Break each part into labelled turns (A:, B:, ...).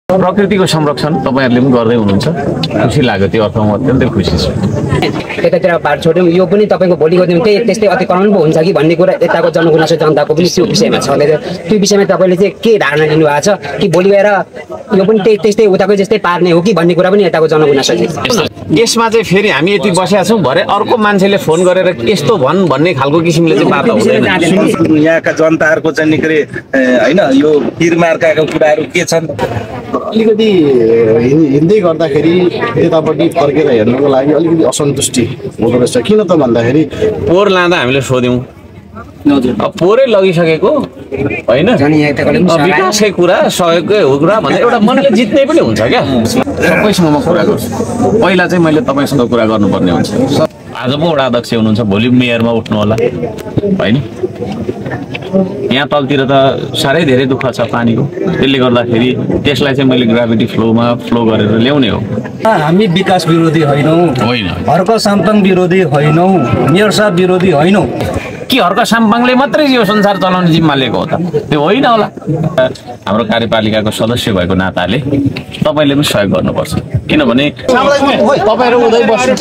A: प्रकृतिको संरक्षण तपाईहरुले पनि गर्दै हुनुहुन्छ खुसी लाग्यो त्यो अर्थमा म अत्यन्तै खुसी छु
B: यतातिर बार छोड्यौं यो पनि तपाईको भोलिको दिन त्यस्तै अतिक्रमण पो हुन्छ कि भन्ने कुरा यताको जनगुनासो जनताको पनि त्यो विषयमा छ त्यो विषयमा तपाईले चाहिँ के धारणा लिनु भएको छ कि भोलि गएर यो पनि त्यस्तै उताको जस्तै पार्ने हो कि भन्ने कुरा पनि यताको जनगुनासो छ
A: यसमा चाहिँ फेरि हामी यति बसेका छौं भरे अर्को मान्छेले फोन गरेर यस्तो भन्ने खालको किसिमले चाहिँ बात हुँदैन
C: यहाँका जनताहरुको चाहिँ निकै हैन यो तीरमार्काको कुराहरु के छन्
D: अलिकति हिँड्दै गर्दाखेरि यतापट्टि फर्केर हेर्नको लागि अलिकति असन्तुष्टि हुँदो रहेछ किन त भन्दाखेरि
A: पोहोर लाँदा हामीले सोध्यौं अब पोहोरै लगिसकेको हैन विकासकै कुरा सहयोगकै कुरा भनेर एउटा मनले जित्ने पनि हुन्छ क्या सबैसँग म कुरा गर्छु पहिला चाहिँ मैले तपाईसँग कुरा गर्नुपर्ने हुन्छ आज पो वडा अध्यक्ष हुनुहुन्छ भोलि मेयरमा उठ्नु होला हैन यहाँ तलतिर त साह्रै धेरै दुःख छ पानीको त्यसले गर्दाखेरि त्यसलाई चाहिँ मैले ग्राभिटी फ्लोमा फ्लो गरेर ल्याउने हो
E: हामी विकास विरोधी होइनौं हर्क साम्पाङ विरोधी होइनौं मेयर साहब विरोधी होइनौं
A: कि हर्क साम्पाङले मात्रै यो संसार चलाउने जिम्मा लिएको हो त त्यो होइन होला हाम्रो कार्यपालिकाको सदस्य भएको नाताले तपाईले पनि सहयोग गर्नुपर्छ किनभने तपाईहरु उदै बस्नु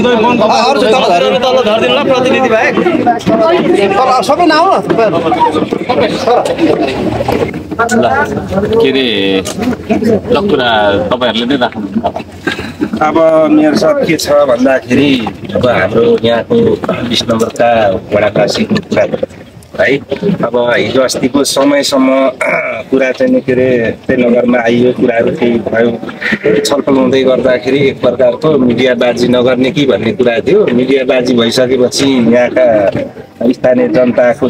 E: प्रतिनिधि भाइ सबै नआउ
A: के रे लकुरा तपाईहरुले नै राख्नु
C: अब मेयर साहब के छ भन्दाखेरि अब हाम्रो यहाँको 20 नम्बरका वडावासी है अब हिजो अस्तिको समयसम्म कुरा चाहिँ के अरे नगरमा आइयो कुराहरू केही भयो छलफल हुँदै गर्दाखेरि एक प्रकारको मिडियाबाजी नगर्ने कि भन्ने कुरा थियो मिडियाबाजी भइसकेपछि यहाँका स्थानीय जनताको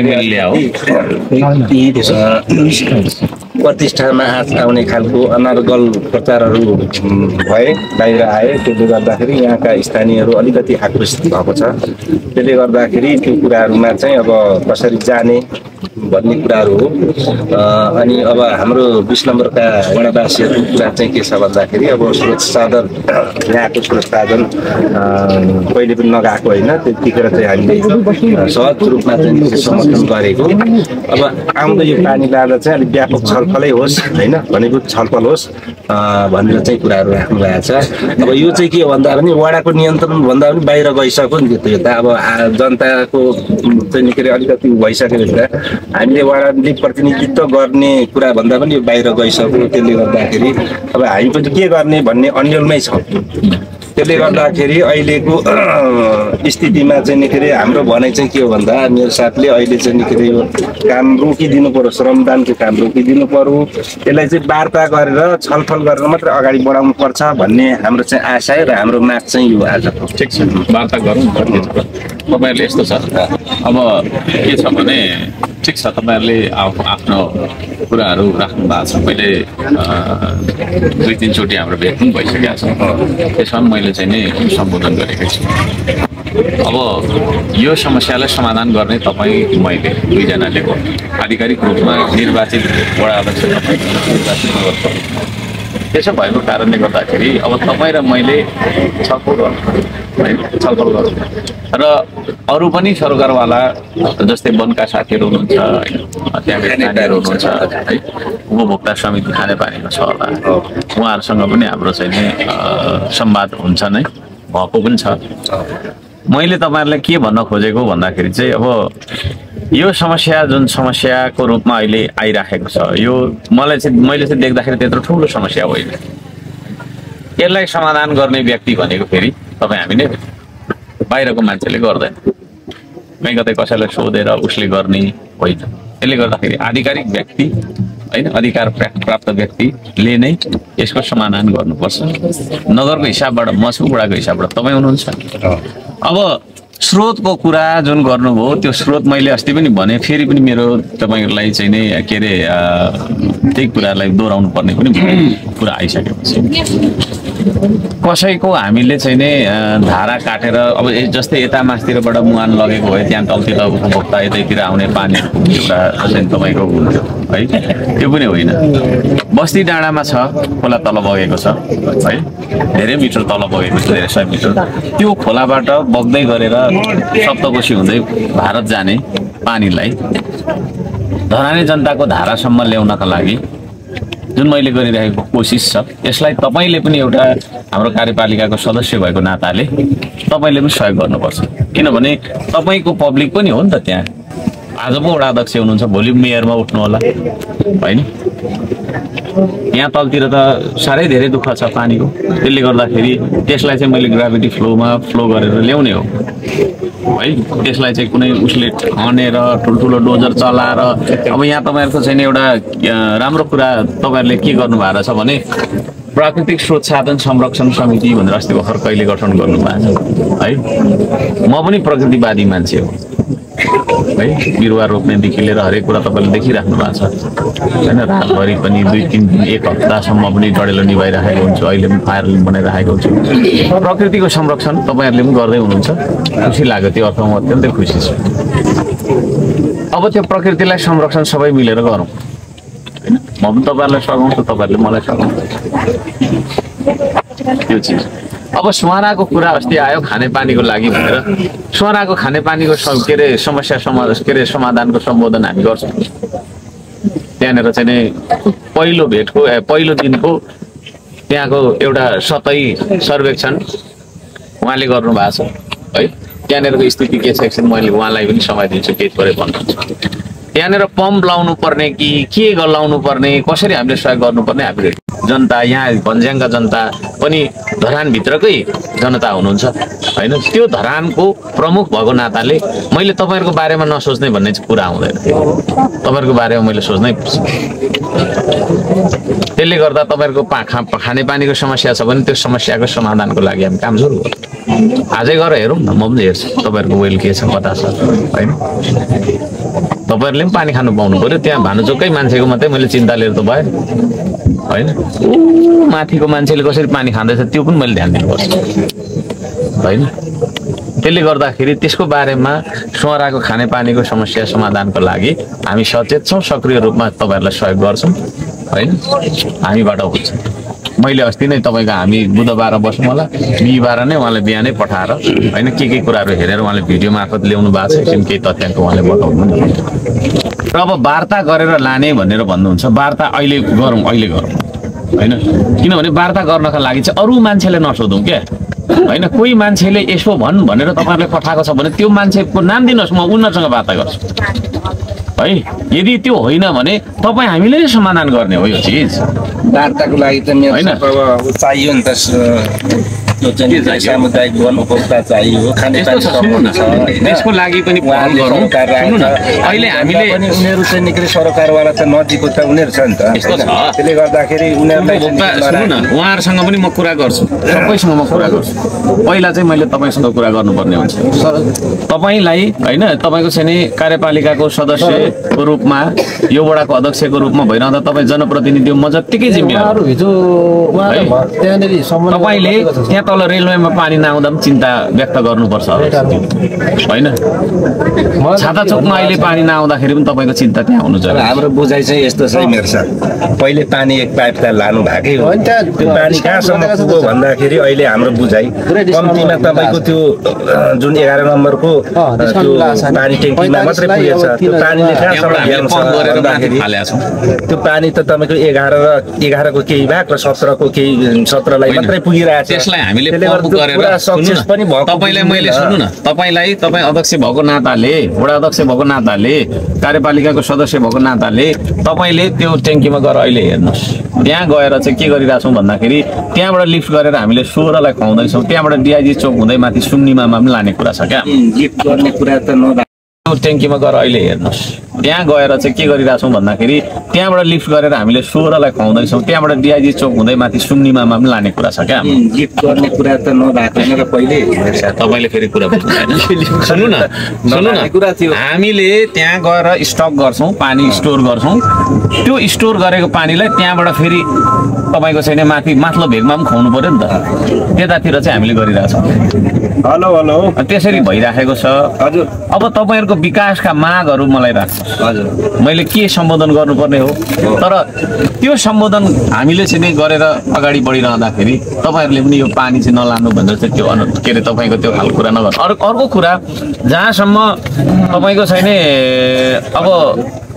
C: प्रतिष्ठामा आउने खालको अनर्गल प्रचारहरू भए बाहिर आए त्यसले गर्दाखेरि यहाँका स्थानीयहरू अलिकति आक्रोशित भएको छ त्यसले गर्दाखेरि त्यो कुराहरूमा चाहिँ अब कसरी जाने भन्ने कुराहरू हो अनि अब हाम्रो 20 नम्बरका वडावासीहरूको कुरा चाहिँ के छ भन्दाखेरि अब स्रोत साधन यहाँको स्रोत साधन कहिले पनि नगएको होइन त्यतिखेर चाहिँ हामीले सहज रूपमा चाहिँ समर्थन गरेको अब आउँदो यो पानी लाँदा चाहिँ अलिक व्यापक छलफलै होस् होइन भनेको छलफल होस् भनेर चाहिँ कुराहरू राख्नु भएको छ अब यो चाहिँ के भन्दा पनि वडाको नियन्त्रण भन्दा पनि बाहिर गइसक्यो नि त्यो त अब जनताको चाहिँ निकै अलिकति भइसकेको छ हामीले वडाले प्रतिनिधित्व गर्ने कुरा भन्दा पनि यो बाहिर गइसक्यो त्यसले गर्दाखेरि अब हामी पनि के गर्ने भन्ने अन्यलमै छ त्यसले गर्दाखेरि अहिलेको स्थितिमा चाहिँ निकै हाम्रो भनाइ चाहिँ के हो भन्दा मेरो साथले अहिले चाहिँ निकै यो काम रोकिदिनु पर्यो श्रमदानको काम रोकिदिनु पर्यो यसलाई चाहिँ वार्ता गरेर छलफल गरेर मात्र अगाडि बढाउनु पर्छ भन्ने हाम्रो चाहिँ आशा र हाम्रो माग चाहिँ यो आजको
A: ठिक छ वार्ता गरौँ तपाईहरुले यस्तो छ अब के छ भने ठिक छ तपाईहरुले आफ्नो कुराहरू राख्नु भएको छ मैले 2-3 चोटि हाम्रो भेट पनि भइसकेको छ त्यसमा मैले चाहिँ नि सम्बोधन गरेको छु अब यो समस्यालाई समाधान गर्ने तपाईँ मैले दुईजनाले हो आधिकारिक रूपमा निर्वाचित वडा अध्यक्ष निर्वाचित गर्छु त्यसो भएको कारणले गर्दाखेरि अब तपाईँ र मैले छलफल गर्छु र अरू पनि सरकारवाला जस्तै वनका साथीहरू हुनुहुन्छ त्यहाँका नानीहरू हुनुहुन्छ है उपभोक्ता समिति खानेपानीमा छ होला उहाँहरूसँग पनि हाम्रो चाहिँ नि संवाद हुन्छ नै भएको पनि छ मैले तपाईहरुलाई के भन्न खोजेको भन्दाखेरि चाहिँ अब यो समस्या जुन समस्याको रूपमा अहिले आइराखेको छ यो मैले चाहिँ देख्दाखेरि त्यत्रो ठुलो समस्या होइन यसलाई समाधान गर्ने व्यक्ति भनेको फेरि तपाईँ हामी नै बाहिरको मान्छेले गर्दैन कहीँ कतै कसैलाई सोधेर उसले गर्ने होइन त्यसले गर्दाखेरि आधिकारिक व्यक्ति हैन अधिकार प्राप्त व्यक्तिले नै यसको समाधान गर्नुपर्छ नगरको हिसाबबाट मसुबडाको हिसाबबाट तपाईँ हुनुहुन्छ अब स्रोतको कुरा जुन गर्नुभयो त्यो स्रोत मैले अस्ति पनि भने फेरि पनि मेरो तपाईहरुलाई चाहिँ नै के रे त्यही कुरालाई दोहोऱ्याउनु पर्ने पनि कुरा आइसकेपछि कसैको हामीले चाहिँ नै धारा काटेर अब जस्तै यता मास्तिरबाट मुहान लगेको भए त्यहाँ तलतिर उपभोक्ता यतैतिर आउने पानी एउटा चाहिँ तपाईको हुन्थ्यो है त्यो पनि होइन बस्ती डाँडामा छ खोला तल बगेको छ है धेरै मिटर तल बगेको छ धेरै 100 मिटर त्यो खोलाबाट बग्दै गरेर सप्तकोशी हुँदै भारत जाने पानीलाई धरानी जनताको धारासम्म ल्याउनका लागि जुन मैले गरिरहेको कोसिस छ यसलाई तपाईले पनि एउटा हाम्रो कार्यपालिकाको सदस्य भएको नाताले तपाईले पनि सहयोग गर्नुपर्छ किनभने तपाईको पब्लिक पनि हो नि त त्यहाँ आज पो वडा अध्यक्ष हुनुहुन्छ भोलि मेयरमा उठ्नु होला हैन यहाँ तलतिर त साह्रै धेरै दुःख छ पानीको त्यसले गर्दाखेरि त्यसलाई चाहिँ मैले ग्राभिटी फ्लोमा फ्लो गरेर ल्याउने हो है त्यसलाई चाहिँ कुनै उसले खनेर ठुल्ठुलो डोजर चलाएर अब यहाँ तपाईहरुको चाहिँ एउटा राम्रो कुरा तपाईहरुले के गर्नु भएको छ भने प्राकृतिक स्रोत साधन संरक्षण समिति भनेर अस्ति भर्खर कहिले गठन गर्नु भएको छ है म पनि प्रकृतिवादी मान्छे हो है बिरुवा रोप्नेदेखि लिएर हरेक कुरा तपाईले देखिराख्नु भएको छ हैन रातभरि पनि 2-3 दिन 1 हप्तासम्म पनि डडेलो निभाइराखेको हुन्छु अहिले पनि फायर बनाइराखेको हुन्छु प्रकृतिको संरक्षण तपाईहरुले पनि गर्दै हुनुहुन्छ खुसी लाग्यो त्यो अर्थमा म अत्यन्तै खुसी छु अब त्यो प्रकृतिलाई संरक्षण सबै मिलेर गरौँ हैन म पनि तपाईहरुलाई सघाउँछु तपाईहरुले मलाई सघाउनु त्यो चिज अब सुवानाको कुरा अस्ति आयो खानेपानीको लागि भनेर सुवानाको खानेपानीको समस्या समाधानको सम्बोधन हामी गर्छौँ त्यहाँनेर चाहिँ नि पहिलो भेटको पहिलो दिनको त्यहाँको एउटा सतही सर्वेक्षण उहाँले गर्नु भएको छ है त्यहाँनेरको स्थिति के छ एकछिन मैले उहाँलाई पनि समय दिन्छु केही थोरै भन्नुहुन्छ त्यहाँनेर पम्प लाउनु पर्ने कि के लाउनु पर्ने कसरी हामीले सहयोग गर्नुपर्ने हामीले जनता यहाँ भन्ज्याङका जनता पनि धरानभित्रकै जनता हुनुहुन्छ हैन त्यो धरानको प्रमुख भएको नाताले मैले तपाईहरुको बारेमा नसोच्ने भन्ने कुरा आउँदैन तपाईहरुको बारेमा मैले सोच्नै पर्छ त्यसले गर्दा तपाईहरुको खानेपानीको समस्या छ भने त्यो समस्याको समाधानको लागि हामी काम सुरु गरौँ आजै गएर हेरौँ न म पनि हेर्छु तपाईहरुको वेल के छ कता छ हैन तपाईहरुले पनि पानी खानु पाउनु पर्यो त्यहाँ भानुचोककै मान्छेको मात्रै मैले चिन्ता लिएर त भयो हैन माथिको मान्छेले कसरी पानी खाँदैछ त्यो पनि मैले ध्यान दिनुपर्छ हैन त्यसले गर्दाखेरि त्यसको बारेमा सुवाराको खानेपानीको समस्या समाधानको लागि हामी सचेत छौं सक्रिय रूपमा तपाईहरुलाई सहयोग गर्छौं हैन हामीबाट हुन्छ मैले अस्ति नै तपाईको हामी बुधबार बस्छौं होला बिहीबार नै उहाँले बिहानै पठाएर हैन के कुराहरु हेरेर उहाँले भिडियो मार्फत ल्याउनु भएको छ एकछिन केही तथ्याङ्क उहाँले बताउनु र अब वार्ता गरेर लाने भनेर भन्नुहुन्छ वार्ता अहिले गरौँ हैन किनभने वार्ता गर्नका लागि चाहिँ अरु मान्छेले नसोधौं के हैन कोही मान्छेले यसो भन् भनेर तपाईहरुले पठाएको छ भने त्यो मान्छेको नाम दिनुस् म उनीहरुसँग वार्ता गर्छु है यदि त्यो होइन भने तपाई हामीले नै समाधान गर्ने हो यो चीज
C: वार्ताको लागि त मेरो चाहियो नि त त्यो चाहिँ सामुदायिक वन उपभोक्ता चाहियो खानेपानी
A: त्यसको लागि पनि पहल गरौँ सुन्नु न अहिले हामीले
C: पनि उनीहरु चाहिँ निकै सरकारवाला त नजिकको त उनीहरु छ नि त त्यसले गर्दाखेरि उनीहरुलाई
A: सुन्नु न उहाँहरुसँग पनि म कुरा गर्छु सबैसँग म कुरा गर्छु पहिला चाहिँ मैले तपाईसँग कुरा गर्नुपर्ने हुन्छ तपाईलाई हैन तपाईको चाहिँ नि कार्यपालिकाको सदस्यको रूपमा यो वडाको अध्यक्षको रूपमा भइरहँदा तपाई जनप्रतिनिधि हो म जत्तिकै जिम्मेवार
D: हिजो त्यहाँनेरि
A: तपाईले त्यहाँ तल रेलवेमा पानी नआउँदा पनि चिन्ता व्यक्त गर्नुपर्छ हैन छाता चोकमा अहिले पानी नआउँदाखेरि पनि तपाईको चिन्ता त्यहाँ हुनु जरुरी
C: हाम्रो बुझाइ चाहिँ यस्तो छ मेरो साथ पहिले पानी एक पाइप त लानु भएकै हो त्यो पानी कहाँसम्म पुग्यो भन्दाखेरि अहिले हाम्रो बुझाइ कम्तीमा तपाईको त्यो जुन 11 नम्बरको त्यो पानी ट्याङ्कीमा मात्रै पुगेछ त्यो पानीले कहाँसम्म त्यो पानी त तपाईको 11 को केही भाग र 17 को केही 17 लाई मात्रै पुगिरहेछ
A: त्यसलाई हामीले पम्प गरेर सक्सेस पनि भयो तपाईलाई मैले सुन्नु न तपाईलाई तपाई अध्यक्ष भएको नाताले वडा अध्यक्ष भएको नाताले कार्यपालिकाको सदस्य भएको नाताले तपाईले त्यो ट्याङ्कीमा गएर अहिले हेर्नुस् त्यहाँ गएर चाहिँ के गरिराछौं भन्दाखेरि त्यहाँबाट लिफ्ट गरेर हामीले 16 लाई खुवाउँदै छौं त्यहाँबाट डीआईजी चोक हुँदै माथि सुन्नीमामा पनि लाने कुरा छ क्या
C: लिफ्ट गर्ने कुरा त
A: त्यो ट्याङ्कीमा गएर अहिले हेर्नुस् त्यहाँ गएर चाहिँ के गरिराछौं भन्दाखेरि त्यहाँबाट लिफ्ट गरेर हामीले 16 लाई खुवाउँदै छौं त्यहाँबाट डीआईजी चोक हुँदै माथि सुन्नीमामा पनि लाने कुरा छ क्या
C: लिफ्ट गर्ने कुरा त नभएको हैन र पहिले
A: तपाईले फेरि कुरा भन्नु सुन्नु न कुरा थियो हामीले त्यहाँ गएर स्टक गर्छौं पानी स्टोर गर्छौं त्यो स्टोर गरेको पानीलाई त्यहाँबाट फेरि तपाईको छैन माथि माथलो भेगमा पनि खुवाउनु पर्यो नि त त्यतातिर चाहिँ हामीले गरिराछौं
C: हेलो
A: त्यसरी भइराखेको छ
C: हजुर
A: अब तपाईहरुको विकासका मागहरु मलाई राख्नु
C: हजुर
A: मैले के सम्बोधन गर्नुपर्ने हो तर त्यो सम्बोधन हामीले चाहिँ गरेर अगाडि बढिरहँदाखेरि तपाईहरुले पनि यो पानी चाहिँ नलानु भनेर चाहिँ त्यो के रे तपाईको त्यो खाल कुरा नगर्नु अर्को कुरा जहाँसम्म तपाईको छैन अब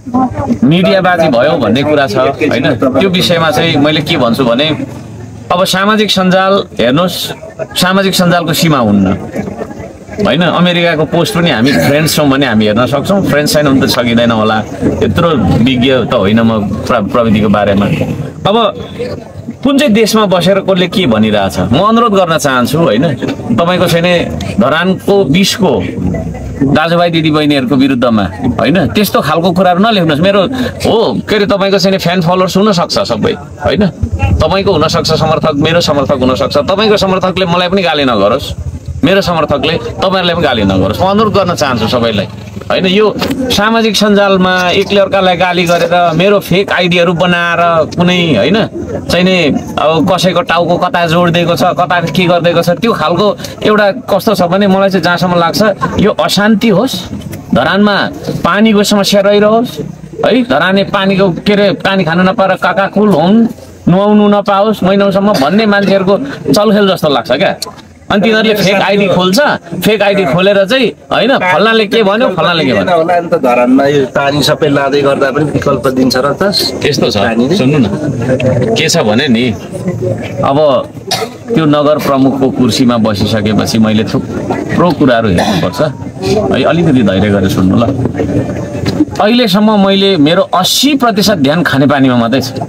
A: मिडियाबाजी भयो भन्ने कुरा छ हैन। त्यो विषयमा चाहिँ मैले के भन्छु भने अब सामाजिक सञ्जाल हेर्नुहोस्, सामाजिक सञ्जालको सीमा हुन्न हैन। अमेरिकाको पोस्ट पनि हामी फ्रेन्ड्स छौँ भने हामी हेर्न सक्छौँ, फ्रेन्ड्स छैन भने त सकिँदैन होला। यत्रो विज्ञ त होइन म प्रविधिको बारेमा। अब कुन चाहिँ देशमा बसेर कसले के भनिरहेछ म अनुरोध गर्न चाहन्छु हैन। तपाईँको छैन धरानको 20 को दाजुभाइ दिदीबहिनीहरूको विरुद्धमा हैन त्यस्तो खालको कुराहरू नलेख्नुहोस्। मेरो हो के अरे तपाईँको चाहिँ फ्यान फलोवर्स हुनसक्छ सबै हैन, तपाईँको हुनसक्छ समर्थक, मेरो समर्थक हुनसक्छ। तपाईँको समर्थकले मलाई पनि गाली नगरोस्, मेरो समर्थकले तपाईँहरूलाई पनि गाली नगरोस्। म अनुरोध गर्न चाहन्छु सबैलाई हैन। यो सामाजिक सञ्जालमा एकले अर्कालाई गाली गरेर मेरो फेक आइडीहरू बनाएर कुनै हैन चाहिने अब कसैको टाउको कता जोडिदिएको छ, कता के गरिदिएको छ, त्यो खालको एउटा कस्तो छ भने मलाई चाहिँ जहाँसम्म लाग्छ यो अशान्ति होस्, धरानमा पानीको समस्या रहिरहोस् है, धराने पानीको के अरे पानी खान नपाएर काकाकुल हुन्, नुहाउनु नपाओस् महिनौसम्म भन्ने मान्छेहरूको चलखेल जस्तो लाग्छ क्या। अनि तिनीहरूले फेक आइडी खोल्छ, फेक आइडी खोलेर चाहिँ हैन फल्नाले के भन्यो फल्नाले के भन्यो
C: होला नि त। धरानमा यो पानी सबै लाँदै गर्दा पनि विकल्प दिन्छ र त।
A: यस्तो छ सुन्नु न, के छ भने नि अब त्यो नगर प्रमुखको कुर्सीमा बसिसकेपछि मैले थुप्रो कुराहरू हेर्नुपर्छ है। अलिकति धैर्य गरेर सुन्नु ल। अहिलेसम्म मैले मेरो 80% ध्यान खानेपानीमा मात्रै छ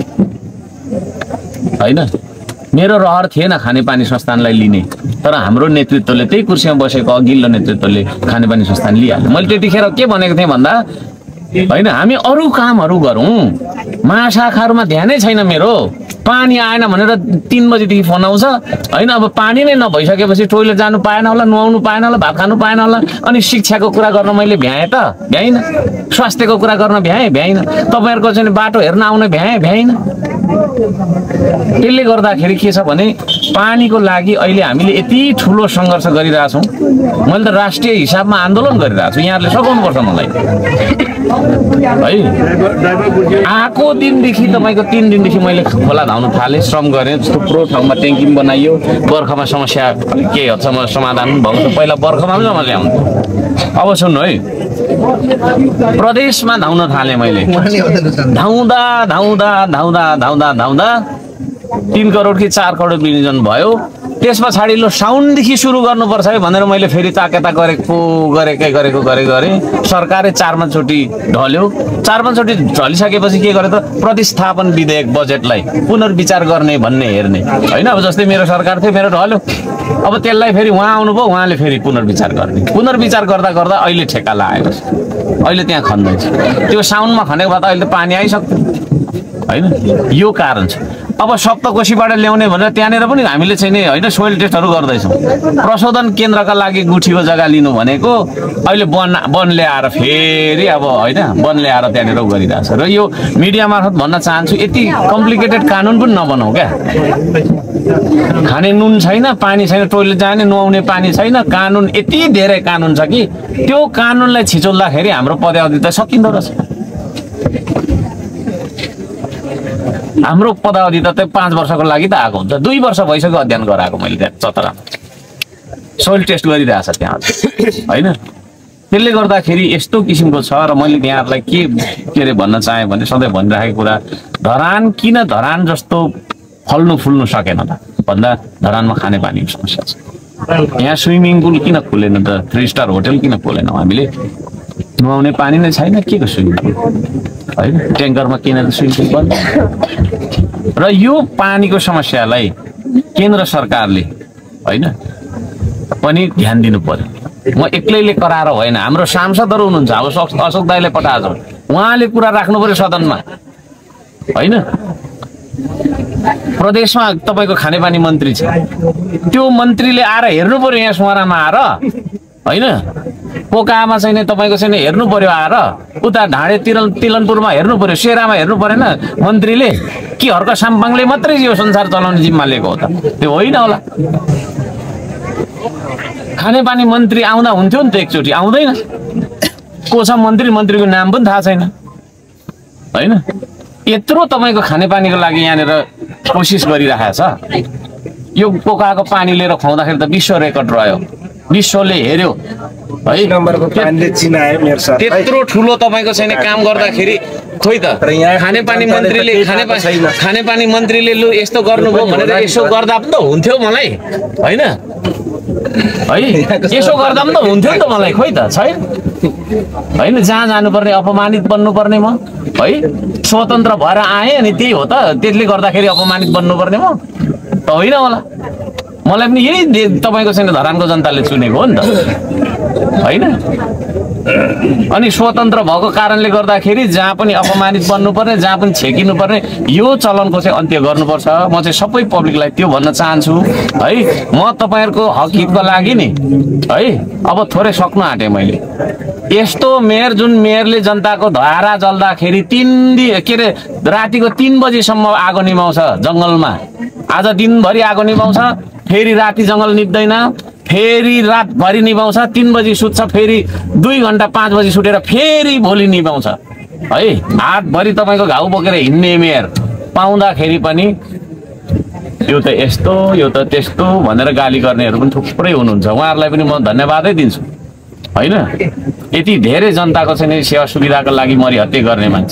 A: हैन। मेरो रहर थिएन खानेपानी संस्थानलाई लिने, तर हाम्रो नेतृत्वले त्यही कुर्सीमा बसेको अघिल्लो नेतृत्वले खानेपानी संस्थान लिइहाल्यो। मैले त्यतिखेर के भनेको थिएँ भन्दा हैन हामी अरू कामहरू गरौँ, महाशाखाहरूमा ध्यानै छैन मेरो। पानी आएन भनेर 3 बजेदेखि फोन आउँछ हैन। अब पानी नै नभइसकेपछि टोइलेट जानु पाएन होला, नुहाउनु पाएन होला, भात खानु पाएन होला। अनि शिक्षाको कुरा गर्न मैले भ्याएँ त भ्याइन, स्वास्थ्यको कुरा गर्न भ्याइन, तपाईँहरूको चाहिँ बाटो हेर्न आउन भ्याइन। त्यसले गर्दाखेरि के छ भने पानीको लागि अहिले हामीले यति ठुलो सङ्घर्ष गरिरहेछौँ। मैले त राष्ट्रिय हिसाबमा आन्दोलन गरिरहेको छु, यहाँहरूले सघाउनुपर्छ मलाई है। आएको दिनदेखि तपाईँको 3 दिनदेखि मैले खोला धाउन थालेँ, श्रम गरेँ, थुप्रो ठाउँमा ट्याङ्की बनाइयो, बर्खामा समस्या के हदसम्म समाधान भएको छ। पहिला बर्खामा पनि समस्या आउँथ्यो। अब सुन्नु है, प्रदेशमा धाउन थालेँ मैले, धाउँदा धाउँदा धाउँदा धाउँदा धाउँदा 3 करोड कि 4 करोड विनियोजन भयो। त्यस पछाडि लो साउनदेखि सुरु गर्नुपर्छ है भनेर मैले फेरि ताकेता गरेँ। सरकारले 4मा चोटि ढल्यो। 4मा चोटि ढलिसकेपछि के गर्यो त प्रतिस्थापन विधेयक बजेटलाई पुनर्विचार गर्ने भन्ने हेर्ने हैन। अब जस्तै मेरो सरकार थियो, मेरो ढल्यो, अब त्यसलाई फेरि उहाँ आउनुभयो, उहाँले फेरि पुनर्विचार गर्ने। पुनर्विचार गर्दा गर्दा अहिले ठेक्का लाग्यो, अहिले त्यहाँ खन्दैछ। त्यो साउनमा खनेको भए त अहिले त पानी आइसक्थ्यो हैन। यो कारण छ। अब सप्तकोशीबाट ल्याउने भनेर त्यहाँनिर पनि हामीले चाहिँ नि हैन सोइल टेस्टहरू गर्दैछौँ। प्रशोधन केन्द्रका लागि गुठीको जग्गा लिनु भनेको अहिले वन ल्याएर फेरि अब हैन वन ल्याएर त्यहाँनिर गरिरहेछ। र यो मिडिया मार्फत भन्न चाहन्छु यति कम्प्लिकेटेड कानुन पनि नबनाऊ क्या। खाने नुन छैन, पानी छैन, टोइलेट जाने नुहाउने पानी छैन, कानुन यति धेरै कानुन छ कि त्यो कानुनलाई छिचोल्दाखेरि हाम्रो पदावधि त सकिँदो रहेछ। हाम्रो पदावधि त 5 वर्षको लागि त आएको हुन्छ, 2 वर्ष भइसक्यो अध्ययन गराएको मैले त्यहाँ चतरामा सोइल टेस्ट गरिरहेछ त्यहाँ हैन। त्यसले गर्दाखेरि यस्तो किसिमको छ। र मैले यहाँहरूलाई के अरे भन्न चाहेँ भने सधैँ भनिराखेको कुरा, धरान किन धरान जस्तो फल्नु फुल्नु सकेन त भन्दा धरानमा खानेपानीको समस्या छ। यहाँ स्विमिङ पुल किन खोलेन त, 3 स्टार होटल किन खोलेनौँ हामीले? नुहाउने पानी नै छैन, के को स्विमिङ पुल हैन, ट्याङ्करमा किन त स्विमिङ पुल बन्द। र यो पानीको समस्यालाई केन्द्र सरकारले हैन पनि ध्यान दिनु पर्यो। म एक्लैले कराएर होइन, हाम्रो सांसदहरू हुनुहुन्छ, अब अशोक दाइले पठाएछ, उहाँले कुरा राख्नु पर्यो सदनमा हैन। प्रदेशमा तपाईँको खानेपानी मन्त्री छ, त्यो मन्त्रीले आएर हेर्नु पर्यो यहाँ सुवारामा आएर हैन। पोकामा चाहिँ तपाईँको चाहिँ हेर्नु पर्यो आएर, उता ढाडे तिलनपुरमा हेर्नु पर्यो, सेरामा हेर्नु परेन मन्त्रीले कि हर्क साम्पाङले मात्रै यो संसार चलाउने जिम्मा लिएको हो त? त्यो होइन होला। खानेपानी मन्त्री आउँदा हुन्थ्यो नि त, एकचोटि आउँदैन। को छ मन्त्री, मन्त्रीको नाम पनि थाहा छैन हैन। यत्रो तपाईँको खानेपानीको लागि यहाँनिर कोसिस गरिरहेको छ। यो पोकाको पानी लिएर खुवाउँदाखेरि त विश्व रेकर्ड रह्यो विश्वले हेर्यो है
C: नम्बरको पानीले चिनायो मेरो साथ
A: त्यत्रो ठुलो तपाईको छैन काम गर्दाखेरि खोइ त खानेपानी मन्त्रीले लु यस्तो गर्नुभयो भनेर यसो गर्दा पनि त हुन्थ्यो मलाई हैन है यसो गर्दा पनि त हुन्थ्यो नि त मलाई खोइ त छैन हैन जहाँ जानुपर्ने अपमानित बन्नुपर्ने म है स्वतन्त्र भएर आएँ अनि त्यही हो त त्यसले गर्दाखेरि अपमानित बन्नुपर्ने म त होइन होला मलाई पनि यही तपाईको छैन धरानको जनताले चुनेको हो नि त हैन अनि स्वतन्त्र भएको कारणले गर्दाखेरि जहाँ पनि अपमानित बन्नुपर्ने जहाँ पनि छेकिनु पर्ने यो चलनको चाहिँ अन्त्य गर्नुपर्छ म चाहिँ सबै पब्लिकलाई त्यो भन्न चाहन्छु है म तपाईहरुको हक हितको लागि नि है अब थोरै सक्नु आँटे मैले यस्तो मेयर जुन मेयरले जनताको धारा जल्दाखेरि 3 दिन के रे रातिको 3 बजेसम्म आगो निभाउँछ जंगलमा आज दिनभरि आगो निभाउँछ फेरि राति जंगल निप्दैन फेरि रातभरि निभाउँछ 3 बजे सुत्छ फेरि 2 घण्टा 5 बजे सुतेर फेरि भोलि निभाउँछ है हातभरि तपाईको घाउ बोकेर हिँड्ने मेयर पाउँदाखेरि पनि यो त यस्तो यो त त्यस्तो भनेर गाली गर्नेहरू पनि थुप्रै हुनुहुन्छ उहाँहरूलाई पनि म धन्यवादै दिन्छु हैन यति धेरै जनताको चाहिँ सेवा सुविधाको लागि मरिहत्ते गर्ने मान्छे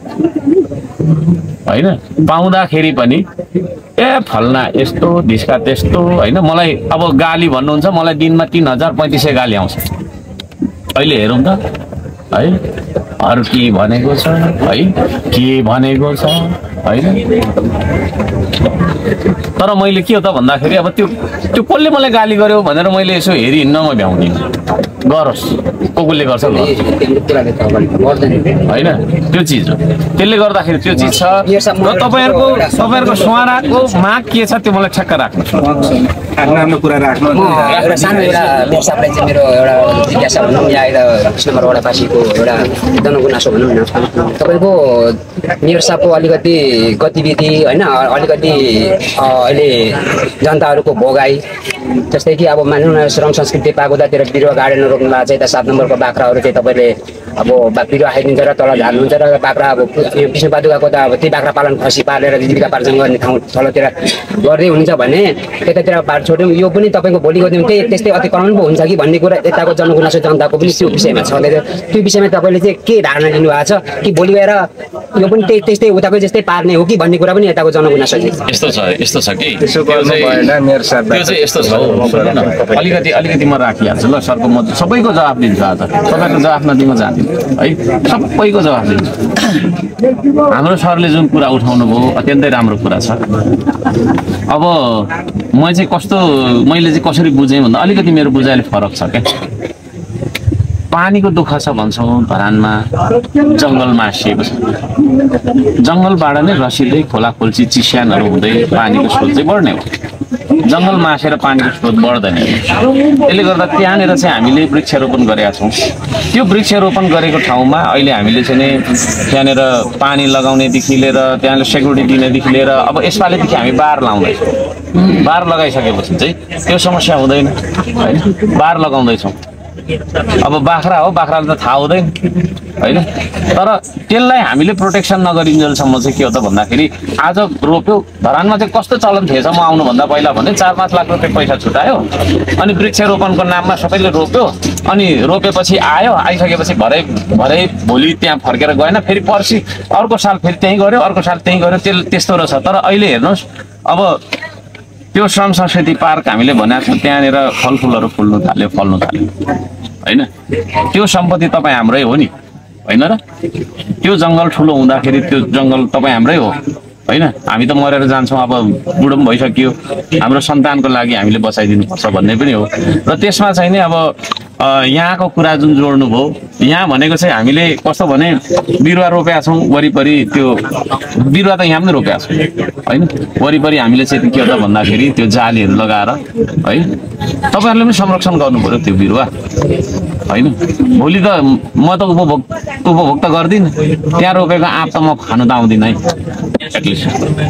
A: हैन पाउँदाखेरि पनि ए फल्ना यस्तो ढिस्का त्यस्तो हैन मलाई अब गाली भन्नुहुन्छ मलाई दिनमा 3035 गाली आउँछ अहिले हेरौँ त है अरु के भनेको छ है के भनेको छ हैन तर मैले के हो त भन्दाखेरि अब त्यो कसले मलाई गाली गर्यो भनेर मैले यसो हेरि हिँड्न म भ्याउँदिन गरोस् कोले गर्छ हैन त्यो चीज हो त्यसले गर्दाखेरि त्यो चीज छ र तपाईहरुको सुवाराको माग के छ त्यो मलाई ठ्याक्क राख्नु
C: आफ्नो कुरा राख्नु
B: एउटा सानो एउटा मेयरसाहबलाई चाहिँ मेरो एउटा जिज्ञासा भनौँ या एउटा कृष्णनगर वडावासीको एउटा जनगुनासो भनौँ न तपाईको मेयरसाहबको अलिकति गतिविधि हैन अलिकति अहिले जनताहरूको भोगाई जस्तै कि अब मानौँ न श्रम संस्कृति पागोदातिर बिरुवा गार्डन रोप्नु भएको चाहिँ 7 नम्बरको बाख्राहरू चाहिँ तपाईले अब बिरुवा खाइदिन्छ र तल झार्नुहुन्छ र बाख्रा अब विष्णु पादुकाको त अब ती बाख्रा पालन खसी पालेर जीविका पार्जन गर्ने ठाउँ तलतिर गर्दै हुनुहुन्छ भने त्यतातिर पार छोड्यौँ यो पनि तपाईको भोलिको दिन त्यस्तै अतिक्रमण पो हुन्छ कि भन्ने कुरा यताको जनगुनासो जनताको पनि त्यो विषयमा छ त्यो विषयमा तपाईले चाहिँ के धारणा लिनु भएको छ कि भोलि गएर यो पनि त्यस्तै उताको जस्तै पार्ने हो कि भन्ने कुरा पनि यताको जनगुनासो
A: यस्तो छ कि
C: त्यसो गर्नु भएन मेयर साहब
A: त्यो चाहिँ यस्तो छ अलिकति म राखिहाल्छु ल सरको म सबैको जवाफ दिन्छु आज सबैको जवाफ नदिन जान्दिनँ है सबैको जवाफ दिन्छु हाम्रो सरले जुन कुरा उठाउनु भयो अत्यन्तै राम्रो कुरा छ अब म चाहिँ मैले चाहिँ कसरी बुझेँ भन्दा अलिकति मेरो बुझाइले फरक छ क्या पानीको दुःख छ भन्छौँ धरानमा जङ्गल मासिएको छ जङ्गलबाट नै रसिँदै खोलाखोल्ची चिस्यानहरू हुँदै पानीको स्रोत चाहिँ बढ्ने हो जङ्गल मासेर पानीको स्रोत बढ्दैन त्यसले गर्दा त्यहाँनिर चाहिँ हामीले वृक्षारोपण गरेका छौँ त्यो वृक्षारोपण गरेको ठाउँमा अहिले हामीले चाहिँ त्यहाँनिर पानी लगाउनेदेखि लिएर त्यहाँनिर सेक्युरिटी दिनेदेखि लिएर अब यसपालिदेखि हामी बार लाउँदैछौँ बार लगाइसकेपछि चाहिँ त्यो समस्या हुँदैन हैन बार लगाउँदैछौँ अब बाख्रा हो बाख्राले त थाहा हुँदैन हैन तर त्यसलाई हामीले प्रोटेक्सन नगरिन्जेलसम्म चाहिँ के हो त भन्दाखेरि आज रोप्यो धरानमा चाहिँ कस्तो चलन थिएछ म आउनुभन्दा पहिला भने 4-5 लाख रुपियाँ पैसा छुटायो अनि वृक्षारोपणको नाममा सबैले रोप्यो अनि रोपेपछि आइसकेपछि भरे भोलि त्यहाँ फर्केर गएन फेरि पर्सि अर्को साल फेरि त्यहीँ गर्यो अर्को साल त्यहीँ गर्यो त्यस्तो रहेछ तर अहिले हेर्नुहोस् अब त्यो श्रम संस्कृति पार्क हामीले भनेको छौँ त्यहाँनिर फलफुलहरू फल्नु थाल्यो हैन त्यो सम्पत्ति तपाईँ हाम्रै हो नि हैन र त्यो जङ्गल ठुलो हुँदाखेरि त्यो जङ्गल तपाईँ हाम्रै हो हैन हामी त मरेर जान्छौँ अब बुढो पनि भइसक्यो हाम्रो सन्तानको लागि हामीले बचाइदिनुपर्छ भन्ने पनि हो र त्यसमा चाहिँ नि अब यहाँको कुरा जुन जोड्नु भयो यहाँ भनेको चाहिँ हामीले कस्तो भने बिरुवा रोपेका छौँ वरिपरि त्यो बिरुवा त यहाँ पनि रोपेका छौँ हैन वरिपरि हामीले चाहिँ के हो त भन्दाखेरि त्यो जालीहरू लगाएर है तपाईहरुले पनि संरक्षण गर्नु पर्यो त्यो बिरुवा हैन भोलि त म त उपभोग त गर्दिन त्यहाँ रोपेको आँप त म खानु त आउँदिन है एटलिस्ट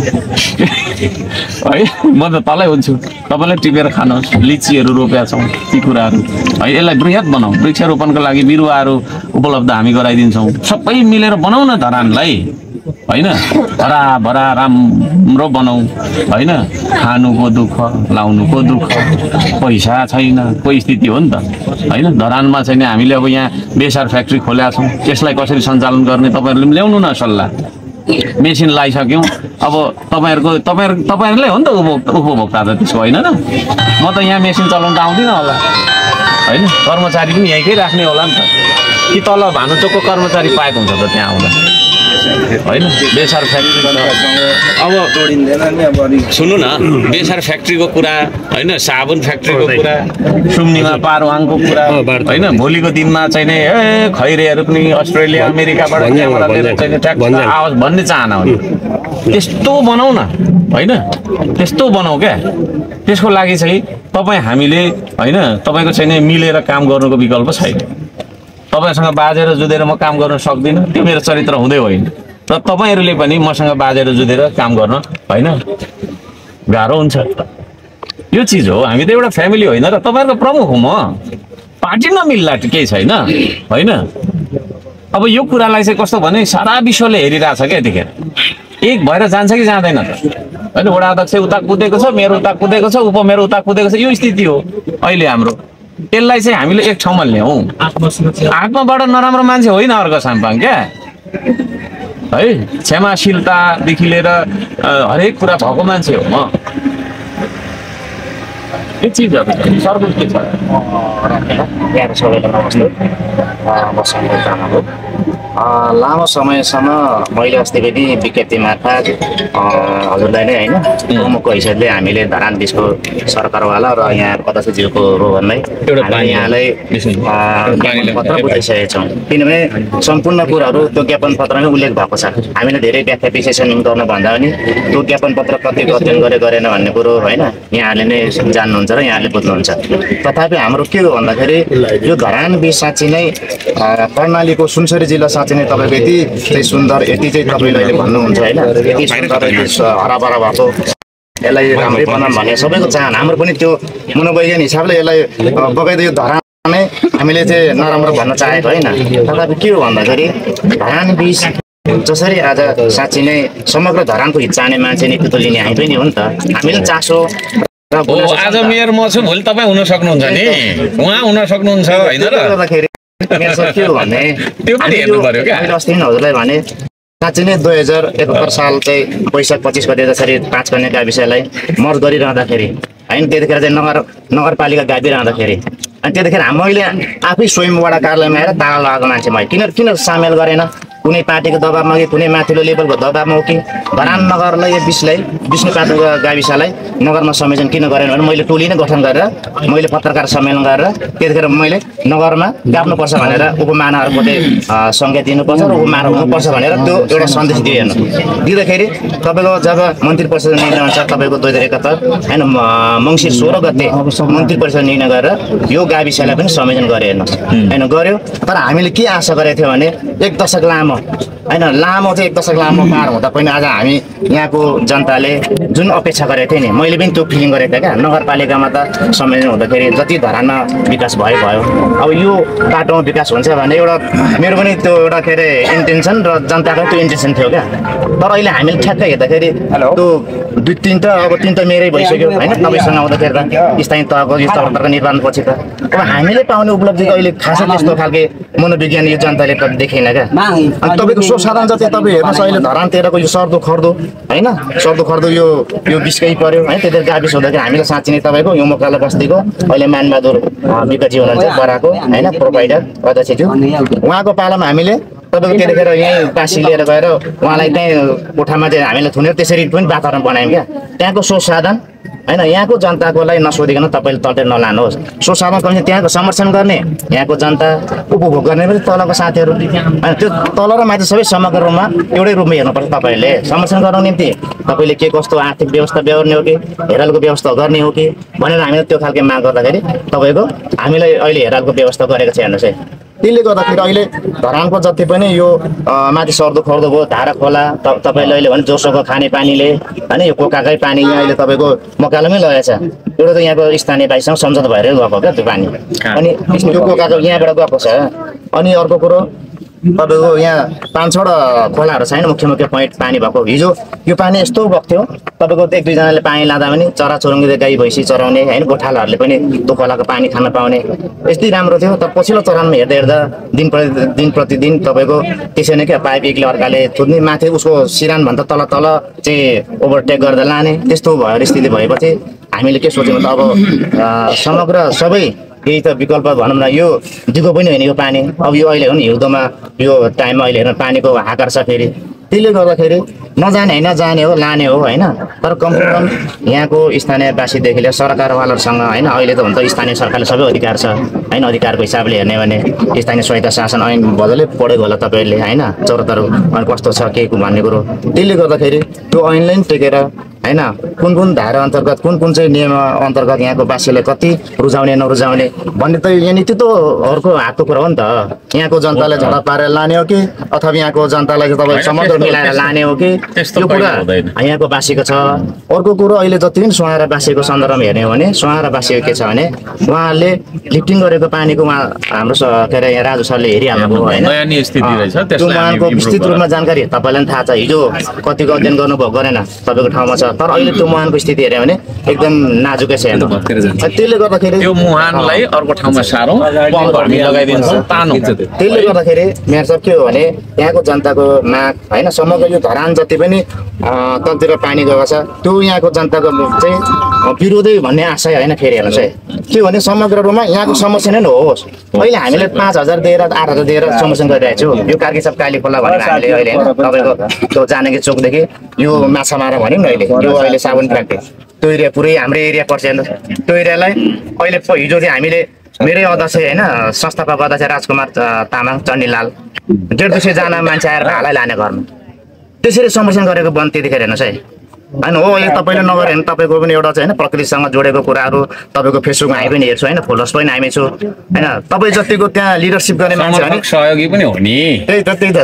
A: है म त तलै हुन्छु तपाईले टिपेर खानुहोस् लिचीहरू रोपेका छौँ ती कुराहरू है यसलाई बृहत बनाऊ वृक्षारोपणको लागि बिरुवाहरू उपलब्ध हामी गराइदिन्छौँ सबै मिलेर बनाउन धरानलाई होइन हराभरा राम्रो बनाऊ होइन खानुको दुःख लाउनुको दुःख पैसा छैन परिस्थिति हो नि त होइन धरानमा छैन हामीले अब यहाँ बेसार फ्याक्ट्री खोलेका छौँ त्यसलाई कसरी सञ्चालन गर्ने तपाईँहरूले पनि ल्याउनु न सल्लाह मेसिन लगाइसक्यौँ अब तपाईँहरूले हो नि त उपभोक्ता त त्यसको होइन र म त यहाँ मेसिन चलाउनु त आउँदिनँ होला होइन कर्मचारी पनि यहीँकै राख्ने होला नि त कि तल भानुचोकको कर्मचारी पाएको हुन्छ त त्यहाँ आउँदा होइन बेसार फ्याक्ट्री अब सुन्नु न बेसार फ्याक्ट्रीको कुरा होइन साबुन फ्याक्ट्रीको कुरा सुम्निमा पारवाङको कुरा होइन भोलिको दिनमा चाहिँ नि खैरेहरू पनि अस्ट्रेलिया अमेरिकाबाट आवाज भन्ने चाहना हो त्यस्तो बनाऊ न होइन त्यस्तो बनाऊ क्या त्यसको लागि चाहिँ तपाईँ हामीले होइन तपाईँको चाहिँ नि मिलेर काम गर्नुको विकल्प छैन तपाईँसँग बाजेर जुधेर म काम गर्न सक्दिनँ त्यो मेरो चरित्र हुँदै होइन र तपाईँहरूले पनि मसँग बाजेर जुधेर काम गर्न होइन गाह्रो हुन्छ यो चिज हो हामी त एउटा फ्यामिली होइन र तपाईँहरूको प्रमुख हो म पार्टी नमिल्ला केही छैन होइन अब यो कुरालाई चाहिँ कस्तो भने सारा विश्वले हेरिरहेछ क्या यतिखेर एक भएर जान्छ कि जाँदैन त होइन वडा अध्यक्ष उता कुदेको छ मेरो उता कुदेको छ उपमेयर उता कुदेको छ यो स्थिति हो अहिले हाम्रो त्यसलाई चाहिँ हामीले एक ठाउँमा ल्याउँ आत्माबाट नराम्रो मान्छे होइन अर्को साम्पाङ क्या है क्षमाशीलतादेखि लिएर हरेक कुरा भएको मान्छे हो म यो चिजहरू सर्वोच्च के छ
F: यहाँको सबैलाई नमस्ते मसँग हो लामो समयसम्म मैले अस्तिको दिन विज्ञप्ति मार्फत हजुरलाई नै होइन प्रमुखको हैसियतले हामीले धरान बिचको सरकारवाला र यहाँ अध्यक्षज्यूको रोहनमै यहाँलाई पत्र बुझाइसकेका छौँ किनभने सम्पूर्ण कुराहरू त्यो ज्ञापन पत्रमै उल्लेख भएको छ हामीले धेरै व्याख्या विश्लेषण गर्नुभन्दा पनि त्यो ज्ञापन पत्र कति अध्ययन गरेन भन्ने कुरो होइन यहाँले नै जान्नुहुन्छ र यहाँले बुझ्नुहुन्छ तथापि हाम्रो के हो भन्दाखेरि यो धरान बिच साँच्ची नै कर्णालीको सुनसरी जिल्ला साँच्ची नै तपाईँको यति चाहिँ सुन्दर यति चाहिँ तपाईँले अहिले भन्नुहुन्छ होइन यति सुन्दर हराभरा भएको यसलाई राम्रै बनाऊँ भन्ने सबैको चाहना हाम्रो पनि त्यो मनोवैज्ञानिक हिसाबले यसलाई बगाइदियो यो धरान नै हामीले चाहिँ नराम्रो भन्न चाहेको होइन तथापि के हो भन्दाखेरि धरान बिच जसरी आज साँच्ची नै समग्र धरानको हित चाहने मान्छे नेतृत्व लिने हामी पनि हो नि त हामीले चासो
A: आज मेयर म छु भोलि तपाईँ हुन सक्नुहुन्छ नि उहाँ हुन सक्नुहुन्छ होइन र
F: के हो भने अस्ति हजुरलाई भने साँच्चै नै 2071 साल चाहिँ वैशाख 25 गते जसरी 5 कन्या गाविसलाई मर्ज गरिरहँदाखेरि होइन त्यतिखेर चाहिँ नगरपालिका गाभिरहँदाखेरि अनि त्यतिखेर मैले आफै स्वयं वडा कार्यालयमा आएर ताला लगाएको मान्छे मैले किन सामेल गरेन कुनै पार्टीको दबाबमा कि कुनै माथिल्लो लेभलको दबाबमा हो कि धरान नगरलाई यो बिचलाई विष्णुपाटको गाविसलाई नगरमा संयोजन किन गरेन भने मैले टोली नै गठन गरेर मैले पत्रकार सम्मेलन गरेर त्यतिखेर मैले नगरमा गाप्नुपर्छ भनेर उपमहानगरको सङ्केत दिनुपर्छ र उपमहानगर हुनुपर्छ भनेर त्यो एउटा सन्देश दिएँ हेर्नु दिँदाखेरि तपाईँको जब मन्त्री परिषद निर्णय अनुसार तपाईँको 2071 होइन मङ्सिर 16 गते मन्त्री परिषद निर्णय गरेर यो गाविसलाई पनि संयोजन गरे हेर्नुहोस् होइन गर्यो तर हामीले के आशा गरेको थियौँ भने एक दशक लामो होइन लामो चाहिँ एक दशक लामो पार हुँदा पनि आज हामी यहाँको जनताले जुन अपेक्षा गरेको थिएँ नि मैले पनि त्यो फिलिङ गरेको थिएँ क्या नगरपालिकामा त संयोजन हुँदाखेरि जति धरानमा विकास भयो अब यो बाटोमा विकास हुन्छ भने एउटा मेरो पनि त्यो एउटा के अरे इन्टेन्सन र जनताको त्यो इन्टेन्सन थियो क्या तर अहिले हामीले ठ्याक्कै हेर्दाखेरि त्यो 2-3 त अब 3 त मेरै भइसक्यो होइन तपाईँसँग आउँदाखेरि त स्थानीय तहको स्तरको निर्माण पछि त अब हामीले पाउने उपलब्धि अहिले खासै त्यस्तो खालके मनोविज्ञान यो जनताले त देखेन क्या अनि तपाईँको स्वसाधारण जति तपाईँ हेर्नुहोस् अहिले धरानतिरको यो सर्दो खर्दो होइन सर्दो खर्दो यो बिचकै पर्यो है त्यति गाविस हुँदाखेरि हामीलाई साँच्ची नै तपाईँको यो मोकाला बस्तीको अहिले मानबहादुर विकजी हुनुहुन्छ बराको होइन प्रोभाइडर अध्यक्षज्यू उहाँको पालामा हामीले तपाईँको त्यतिखेर यहीँ पासी लिएर गएर उहाँलाई त्यहीँ कोठामा चाहिँ हामीले थुनेर त्यसरी पनि वातावरण बनायौँ क्या त्यहाँको स्वसाधन होइन यहाँको जनताकोलाई नसोधिकन तपाईँले तलतिर नलानुहोस् स्वसाधन कमी त्यहाँको समर्थन गर्ने यहाँको जनता उपभोग गर्ने पनि तलको साथीहरू होइन त्यो तल र माथि सबै समग्र रूपमा एउटै रूपमा हेर्नुपर्छ तपाईँले समर्थन गर्नको निम्ति तपाईँले के कस्तो आर्थिक व्यवस्था बेहोर्ने हो कि हेरालको व्यवस्था गर्ने हो कि भनेर हामीले त्यो खालको माग गर्दाखेरि तपाईँको हामीलाई अहिले हेरालको व्यवस्था गरेको छ हेर्नुहोस् है त्यसले गर्दाखेरि अहिले धरानको जति पनि यो माथि सर्दो खर्दो भयो धारा खोला तपाईँले अहिले भने जोसोको खाने पानीले होइन यो कोकाकै पानी यहाँ अहिले तपाईँको मकालमै लगेको छ एउटा त यहाँको स्थानीय भाइसँग सम्झौता भएर गएको क्या त्यो पानी अनि त्यो कोकाको यहाँबाट गएको छ अनि अर्को कुरो तपाईँको यहाँ 5-6वटा खोलाहरू छ होइन मुख्य मुख्य पोइन्ट पानी भएको हिजो यो पानी यस्तो बग्थ्यो तपाईँको 1-2जनाले पानी लाँदा पनि चराचुरुङ्गी गाई भैँसी चराउने होइन गोठालाहरूले पनि त्यो खोलाको पानी खान पाउने यस्तै राम्रो थियो। तर पछिल्लो चरणमा हेर्दा दिन प्रतिदिन तपाईँको त्यसै नै क्या पाइप एकले अर्काले थुन्ने माथि उसको सिरानभन्दा तल चाहिँ ओभरटेक गर्दा लाने त्यस्तो भयो स्थिति भएपछि हामीले के सोच्यौँ त अब समग्र सबै यही त विकल्प भनौँ न यो दिगो पनि होइन यो पानी अब यो अहिले हो नि हिउँदोमा यो टाइममा अहिले हेर्नु पानीको हाकार छ फेरि त्यसले गर्दाखेरि नजाने होइन जाने हो लाने हो होइन। तर कमसेकम यहाँको स्थानीयवासीदेखि लिएर सरकारवालाहरूसँग होइन अहिले त हुन्छ स्थानीय सरकारले सबै अधिकार छ होइन अधिकारको हिसाबले हेर्ने भने स्थानीय स्वायत्त शासन ऐन बदलै पढेको होला तपाईँहरूले होइन 74 अनि कस्तो छ के भन्ने कुरो त्यसले गर्दाखेरि त्यो ऐनलाई पनि टेकेर होइन कुन धारा अन्तर्गत कुन चाहिँ नियम अन्तर्गत यहाँको वासीलाई कति रुझाउने नरुझाउने भन्ने त यहाँ नीतित्वहरूको हातको कुरा हो नि त। यहाँको जनतालाई झडा पारेर लाने हो कि अथवा यहाँको जनतालाई तपाईँ समग्र मिलाएर लाने हो कि यो कुरा यहाँको वासीको छ। अर्को कुरो अहिले जति पनि सुहारा वासीको सन्दर्भमा हेर्ने हो भने सुहारा वासीको के छ भने उहाँहरूले लिफ्टिङ गरेको पानीको उहाँ हाम्रो के अरे यहाँ राजु सरले हेरिहाल्नुभयो होइन त्यो उहाँको विस्तृत रूपमा जानकारी तपाईँलाई पनि थाहा छ हिजो कतिको अध्ययन गर्नुभयो गरेन तपाईँको ठाउँमा छ। तर अहिले त्यो मुहानको स्थिति हेऱ्यो भने एकदम नाजुकै छ त्यसले गर्दाखेरि
A: त्यो मुहानलाई अर्को ठाउँमा सारौँ लगाइदिन्छ तानो
F: त्यसले गर्दाखेरि मेयर साहब के हो भने यहाँको जनताको माग होइन समग्र यो धरान जति पनि तलतिर पानी गएको छ त्यो यहाँको जनताको चाहिँ विरोधी भन्ने आशय होइन। फेरि हेर्नुहोस् है के भने समग्र रूपमा यहाँको समस्या नै होस्। अहिले हामीले 5,000 दिएर 8,000 दिएर समस्या गरिरहेको छु यो कार्की सब काली खोला भनेर हामीले अहिले तपाईँको त्यो जानकी चोकदेखि यो माछा मारा भन्यौँ न अहिले यो अहिले साबुन फ्याक्ट्री त्यो एरिया पुरै हाम्रो एरिया पर्छ हेर्नुहोस् त्यो एरियालाई अहिले हिजो चाहिँ हामीले मेरै अध्यक्ष होइन संस्थापक अध्यक्ष राजकुमार तामाङ चण्डीलाल 150-200जना मान्छे आएर भालाई लाने घरमा त्यसरी समस्या गरेको बन्द त्यतिखेर हेर्नुहोस् है होइन हो अहिले तपाईँले नगरे भने तपाईँको पनि एउटा चाहिँ होइन प्रकृतिसँग जोडेको कुराहरू तपाईँको फेसबुकमा हामी पनि हेर्छु होइन फलोवर्स पनि हामी छु होइन तपाईँ जतिको त्यहाँ लिडरसिप गर्ने मान्छे होइन
A: सहयोगी पनि हो नि
F: त्यही त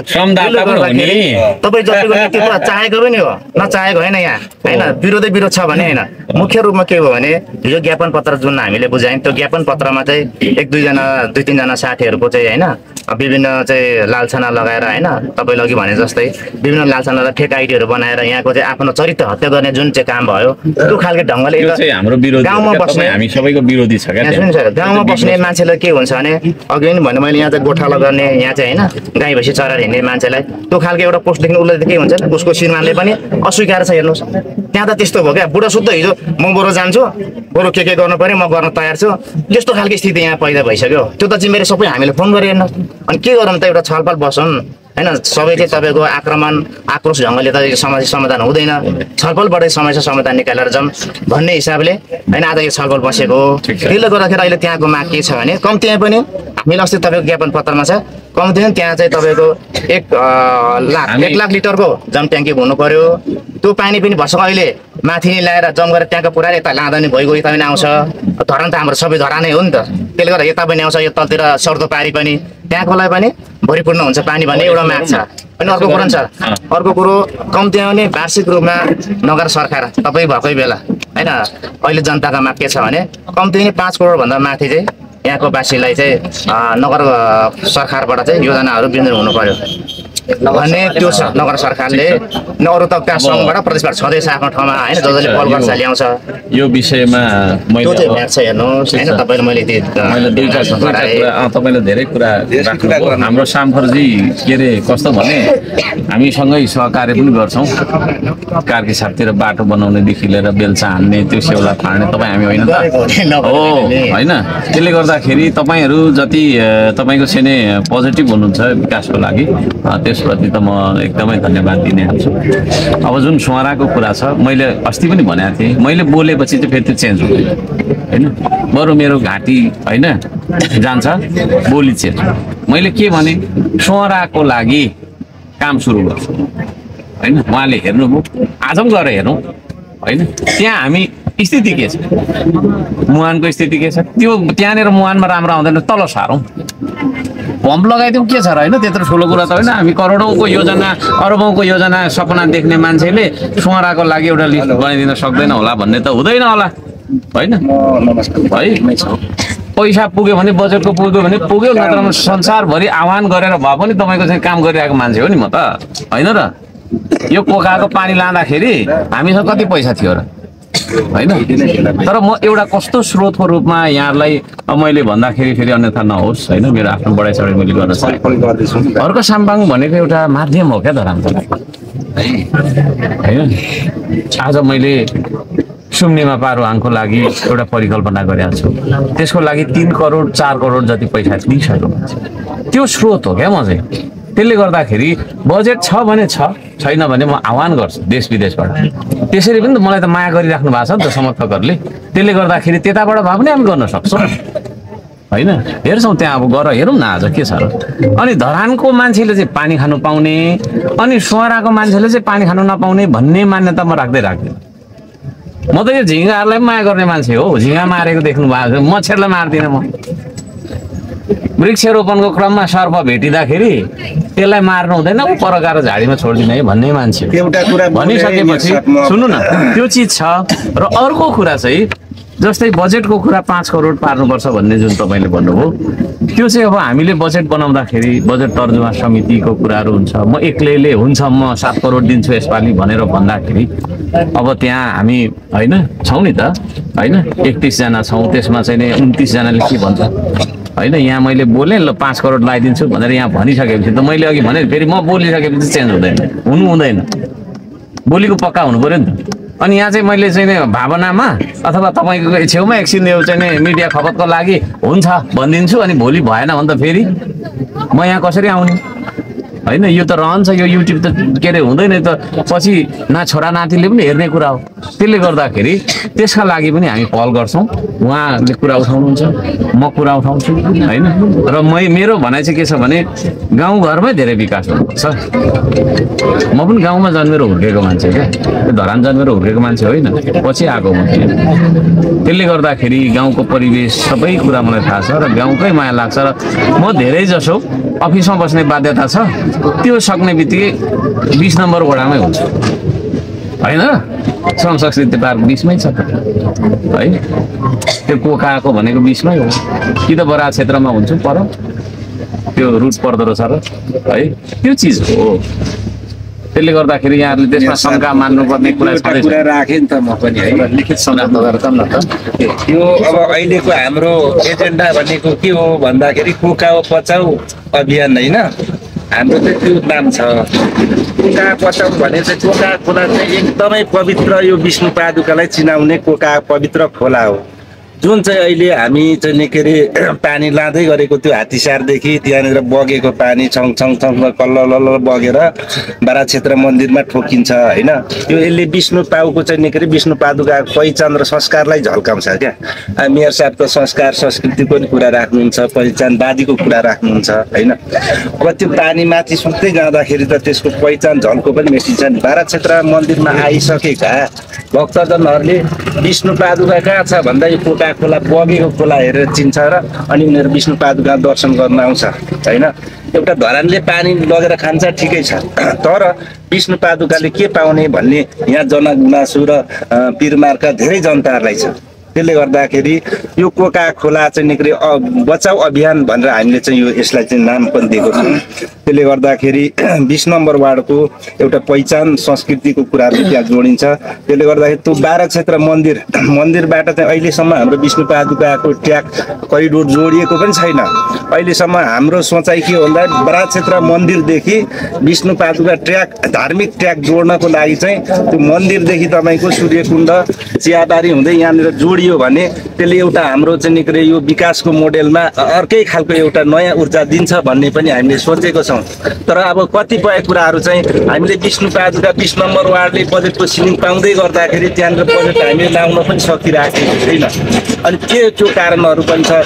F: तपाईँ जतिको नेतृत्व चाहेको पनि हो नचाहेको होइन यहाँ होइन विरोध छ भने होइन मुख्य रूपमा के हो भने यो ज्ञापन पत्र जुन हामीले बुझायौँ त्यो ज्ञापन पत्रमा चाहिँ 1-2-3जना साथीहरूको चाहिँ होइन विभिन्न चाहिँ लालछना लगाएर होइन तपाईँले अघि भने जस्तै विभिन्न लालछना फेक आइडीहरू बनाएर यहाँको चाहिँ आफ्नो चरित्र हत्या गर्ने जुन चाहिँ काम भयो त्यो खालको ढङ्गले
A: हाम्रो विरोधी
F: गाउँमा बस्ने
A: हामी सबैको विरोधी छ क्या
F: गाउँमा बस्ने मान्छेलाई के हुन्छ भने अघि पनि भने मैले यहाँ चाहिँ गोठाला गर्ने यहाँ चाहिँ होइन गाई भैँसी चराएर हिँड्ने मान्छेलाई त्यो खालको एउटा पोस्टदेखि उसलाई के हुन्छ उसको श्रीमानले पनि अस्वीकार छ हेर्नुहोस् त्यहाँ त त्यस्तो भयो क्या बुढो सुत्त हिजो म बरु जान्छु बरु के गर्नु पर्यो म गर्न तयार छु त्यस्तो खालको स्थिति यहाँ पैदा भइसक्यो। त्यो त जिम्मेवारी सबै हामीले फोन गरेर हेर्नु अनि के गरौँ त एउटा छलफल बसौँ होइन सबैले तपाईँको आक्रोश ढङ्गले त समस्या समाधान हुँदैन छलफलबाटै समस्या समाधान निकालेर जाउँ भन्ने हिसाबले होइन आज यो छलफल बसेको हो। त्यसले गर्दाखेरि अहिले त्यहाँको माग के छ भने कम्तीमा पनि हामीले अस्ति तपाईँको ज्ञापन पत्रमा छ कम्तीमा त्यहाँ चाहिँ तपाईँको 1 लाख लिटरको जम ट्याङ्की हुनु पर्यो। त्यो पानी पनि भर्सक अहिले माथि नै ल्याएर जम गरेर त्यहाँको पुरा यता लाँदा नि भइगयो यता पनि आउँछ धरान त हाम्रो सबै धरानै हो नि त त्यसले गर्दा यता पनि आउँछ यो तलतिर सर्दो पारी पनि त्यहाँकोलाई पनि भरिपूर्ण हुन्छ पानी भन्ने एउटा माग छ। अनि अर्को कुरो छ अर्को कुरो कम्तीमा पनि वार्षिक रूपमा नगर सरकार तपाईँ भएकै बेला होइन अहिले जनताको माग के छ भने कम्ती नै 5 करोडभन्दा माथि चाहिँ यहाँको वासीलाई चाहिँ नगर सरकारबाट चाहिँ योजनाहरू विनियोजन हुनु पर्यो भन्ने त्यो छ। नगर सरकारले अरू त त्यहाँ सङ्घबाट प्रदेशबाट छँदैछ आफ्नो ठाउँमा होइन जसले पल गर्छ ल्याउँछ
A: यो विषयमा
F: त्यो चाहिँ म्याच छ हेर्नुहोस् होइन तपाईँले मैले
A: तपाईँले धेरै कुरा राख्नुभयो। हाम्रो सामखर्जी के अरे कस्तो भने हामीसँगै सहकार्य पनि गर्छौँ कार्की सापतिर बाटो बनाउनेदेखि लिएर बेल्चा हान्ने त्यो सेउला फाड्ने तपाईँ हामी होइन हो होइन। त्यसले गर्दाखेरि तपाईँहरू जति तपाईँको सेने पोजिटिभ हुनुहुन्छ विकासको लागि त्यसप्रति त म एकदमै धन्यवाद दिने हाल्छु। अब जुन सुहाराको कुरा छ मैले अस्ति पनि भनेको थिएँ मैले बोलेपछि चाहिँ फेरि त्यो चेन्ज हुँदैन होइन बरु मेरो घाँटी होइन जान्छ बोली चेन्ज। मैले के भने सुहाराको लागि काम सुरु गर्छु होइन उहाँले हेर्नुभयो आज पनि गएर हेरौँ होइन त्यहाँ हामी स्थिति के छ मुहानको स्थिति के छ त्यो त्यहाँनिर मुहानमा राम्रो आउँदैन तल सारौँ पम्प लगाइदिउँ के छ र होइन त्यत्रो ठुलो कुरा त होइन। हामी करोडौँको योजना अरबौँको योजना सपना देख्ने मान्छेले सुहाराको लागि एउटा लिस्ट बनाइदिन सक्दैन होला भन्ने त हुँदैन होला होइन है। पैसा पुग्यो भने बजेटको पुग्यो भने पुग्यो नत्र संसारभरि आह्वान गरेर भए पनि तपाईँको चाहिँ काम गरिरहेको मान्छे हो नि म त होइन र यो कोकाको पानी लाँदाखेरि हामीसँग कति पैसा थियो र होइन तर म एउटा कस्तो स्रोतको रूपमा यहाँलाई मैले भन्दाखेरि फेरि अन्यथा नहोस् होइन मेरो आफ्नो बढाइ चढाइ मैले गर्न सक्छु अर्को साम्बाङ भनेको एउटा माध्यम हो क्या धरामको लागि होइन आज मैले सुम्नेमा पारुहाङको लागि एउटा परिकल्पना गरेको छु त्यसको लागि 3 करोड 4 करोड जति पैसा दिइसकेको मान्छे त्यो स्रोत हो क्या म चाहिँ त्यसले गर्दाखेरि बजेट छ भने छैन भने म आह्वान गर्छु देश विदेशबाट त्यसरी पनि त मलाई त माया गरिराख्नु भएको छ नि त समर्थकहरूले त्यसले गर्दाखेरि त्यताबाट भए पनि हामी गर्न सक्छौँ होइन हेर्छौँ त्यहाँ अब गएर हेरौँ न आज के छ र अनि धरानको मान्छेले चाहिँ पानी खानु पाउने अनि सुवाराको मान्छेले चाहिँ पानी खानु नपाउने भन्ने मान्यता म राख्दैन म त यो झिँगाहरूलाई पनि माया गर्ने मान्छे हो झिँगा मारेको देख्नु भएको छ मच्छरलाई मार्दिनँ म वृक्षरोपणको क्रममा सर्प भेटिँदाखेरि त्यसलाई मार्नु हुँदैन पर गएर झाडीमा छोडिदिने है भन्ने मान्छे
C: एउटा कुरा
A: भनिसकेपछि सुन्नु न त्यो चिज छ र अर्को कुरा चाहिँ जस्तै बजेटको कुरा 5 करोड पार्नुपर्छ भन्ने जुन तपाईँले भन्नुभयो त्यो चाहिँ अब हामीले बजेट बनाउँदाखेरि बजेट तर्जुमा समितिको कुराहरू हुन्छ म एक्लैले हुन्छ म 7 करोड दिन्छु यसपालि भनेर भन्दाखेरि अब त्यहाँ हामी होइन छौँ नि त होइन 31 जना छौँ त्यसमा चाहिँ 29 जनाले के भन्छ होइन यहाँ मैले बोलेँ ल 5 करोड लगाइदिन्छु भनेर यहाँ भनिसकेपछि त मैले अघि भने फेरि म बोलिसकेपछि चेन्ज हुँदैन बोलीको पक्का हुनु पर्यो नि त अनि यहाँ चाहिँ मैले चाहिँ भावनामा अथवा तपाईँको छेउमा एकछिन यो चाहिँ मिडिया खपतको लागि हुन्छ भनिदिन्छु अनि भोलि भएन भने त फेरि म यहाँ कसरी आउने होइन यो त रहन्छ यो युट्युब त के अरे हुँदैन त पछि छोरा नातिले पनि हेर्ने कुरा हो त्यसले गर्दाखेरि त्यसका लागि पनि हामी पहल गर्छौँ उहाँले कुरा उठाउनुहुन्छ म कुरा उठाउँछु होइन र मेरो भनाइ चाहिँ के छ भने गाउँघरमै धेरै विकास हुनुपर्छ म पनि गाउँमा जन्मेर हुर्केको मान्छे क्या धरान जन्मेर हुर्केको मान्छे होइन पछि आएको म त्यसले गर्दाखेरि गाउँको परिवेश सबै कुरा मलाई थाहा छ र गाउँकै माया लाग्छ र म धेरै जसो अफिसमा बस्ने बाध्यता छ त्यो सक्ने बित्तिकै 20 नम्बर वडामै हुन्छ होइन श्रम संस्कृति पार्क 20मै छ है त्यो कोकाको भनेको 20मै हो कि त बरा क्षेत्रमा हुन्छ पर त्यो रुट पर्दो रहेछ र है त्यो चिज हो त्यसले गर्दाखेरि यहाँहरूले त्यसमा शङ्का मान्नुपर्ने कुरा
C: राखेँ नि त म पनि है
A: लिखित सल्लाह नगर्छौँ न त
C: यो अब अहिलेको हाम्रो एजेन्डा भनेको के हो भन्दाखेरि कोका बचाउ अभियान होइन हाम्रो चाहिँ त्यो नाम छ कोका बचाउ भने चाहिँ कोका खोला चाहिँ एकदमै पवित्र यो विष्णु पादुकालाई चिनाउने कोका पवित्र खोला हो जुन चाहिँ अहिले हामी चाहिँ के अरे पानी लाँदै गरेको त्यो हात्तीसारदेखि त्यहाँनिर बगेको पानी छङ छङ छङ कल्ल बगेर बारा क्षेत्र मन्दिरमा ठोकिन्छ होइन यो यसले विष्णु पाउको चाहिँ के अरे विष्णु पादुकाको पहिचान र संस्कारलाई झल्काउँछ क्या मेयर साहब त संस्कार संस्कृतिको नि कुरा राख्नुहुन्छ पहिचानवादीको कुरा राख्नुहुन्छ होइन अब त्यो पानी माथि सुक्दै जाँदाखेरि त त्यसको पहिचान झल्को पनि मेटिन्छ नि बारा क्षेत्र मन्दिरमा आइसकेका भक्तजनहरूले विष्णु पादुका कहाँ छ भन्दा यो कोका खोला बगेको खोला हेरेर चिन्छ र अनि उनीहरू विष्णु पादुका दर्शन गर्न आउँछ होइन एउटा धरानले पानी लगेर खान्छ ठिकै छ तर विष्णु पादुकाले के पाउने भन्ने यहाँ जनगुनासो र पिरमार्का धेरै जनताहरूलाई छ त्यसले गर्दाखेरि यो कोका खोला चाहिँ निक्रे बचाउ अभियान भनेर हामीले चाहिँ यो यसलाई चाहिँ नाम पनि दिएको छौँ त्यसले गर्दाखेरि 20 नम्बर वार्डको एउटा पहिचान संस्कृतिको कुराहरू त्यहाँ जोडिन्छ त्यसले गर्दाखेरि त्यो 12 क्षेत्र मन्दिरबाट चाहिँ अहिलेसम्म हाम्रो विष्णु पादुकाको ट्र्याक करिडोर जोडिएको पनि छैन अहिलेसम्म हाम्रो सोचाइ के हो भन्दा 12 क्षेत्र मन्दिरदेखि विष्णु पादुका ट्र्याक धार्मिक ट्र्याक जोड्नको लागि चाहिँ त्यो मन्दिरदेखि तपाईँको सूर्यकुण्ड चियाबारी हुँदै यहाँनिर जोडियो भने त्यसले एउटा हाम्रो चाहिँ निक्रे यो विकासको मोडेलमा अर्कै खालको एउटा नयाँ ऊर्जा दिन्छ भन्ने पनि हामीले सोचेको छौँ तर अब कतिपय कुराहरू चाहिँ हामीले विष्णु पादुका 20 नम्बर वार्डले बजेटको सिलिङ पाउँदै गर्दाखेरि त्यहाँनिर बजेट हामीले लाउन पनि सकिराखेको छैन अनि त्यो कारणहरू पनि छ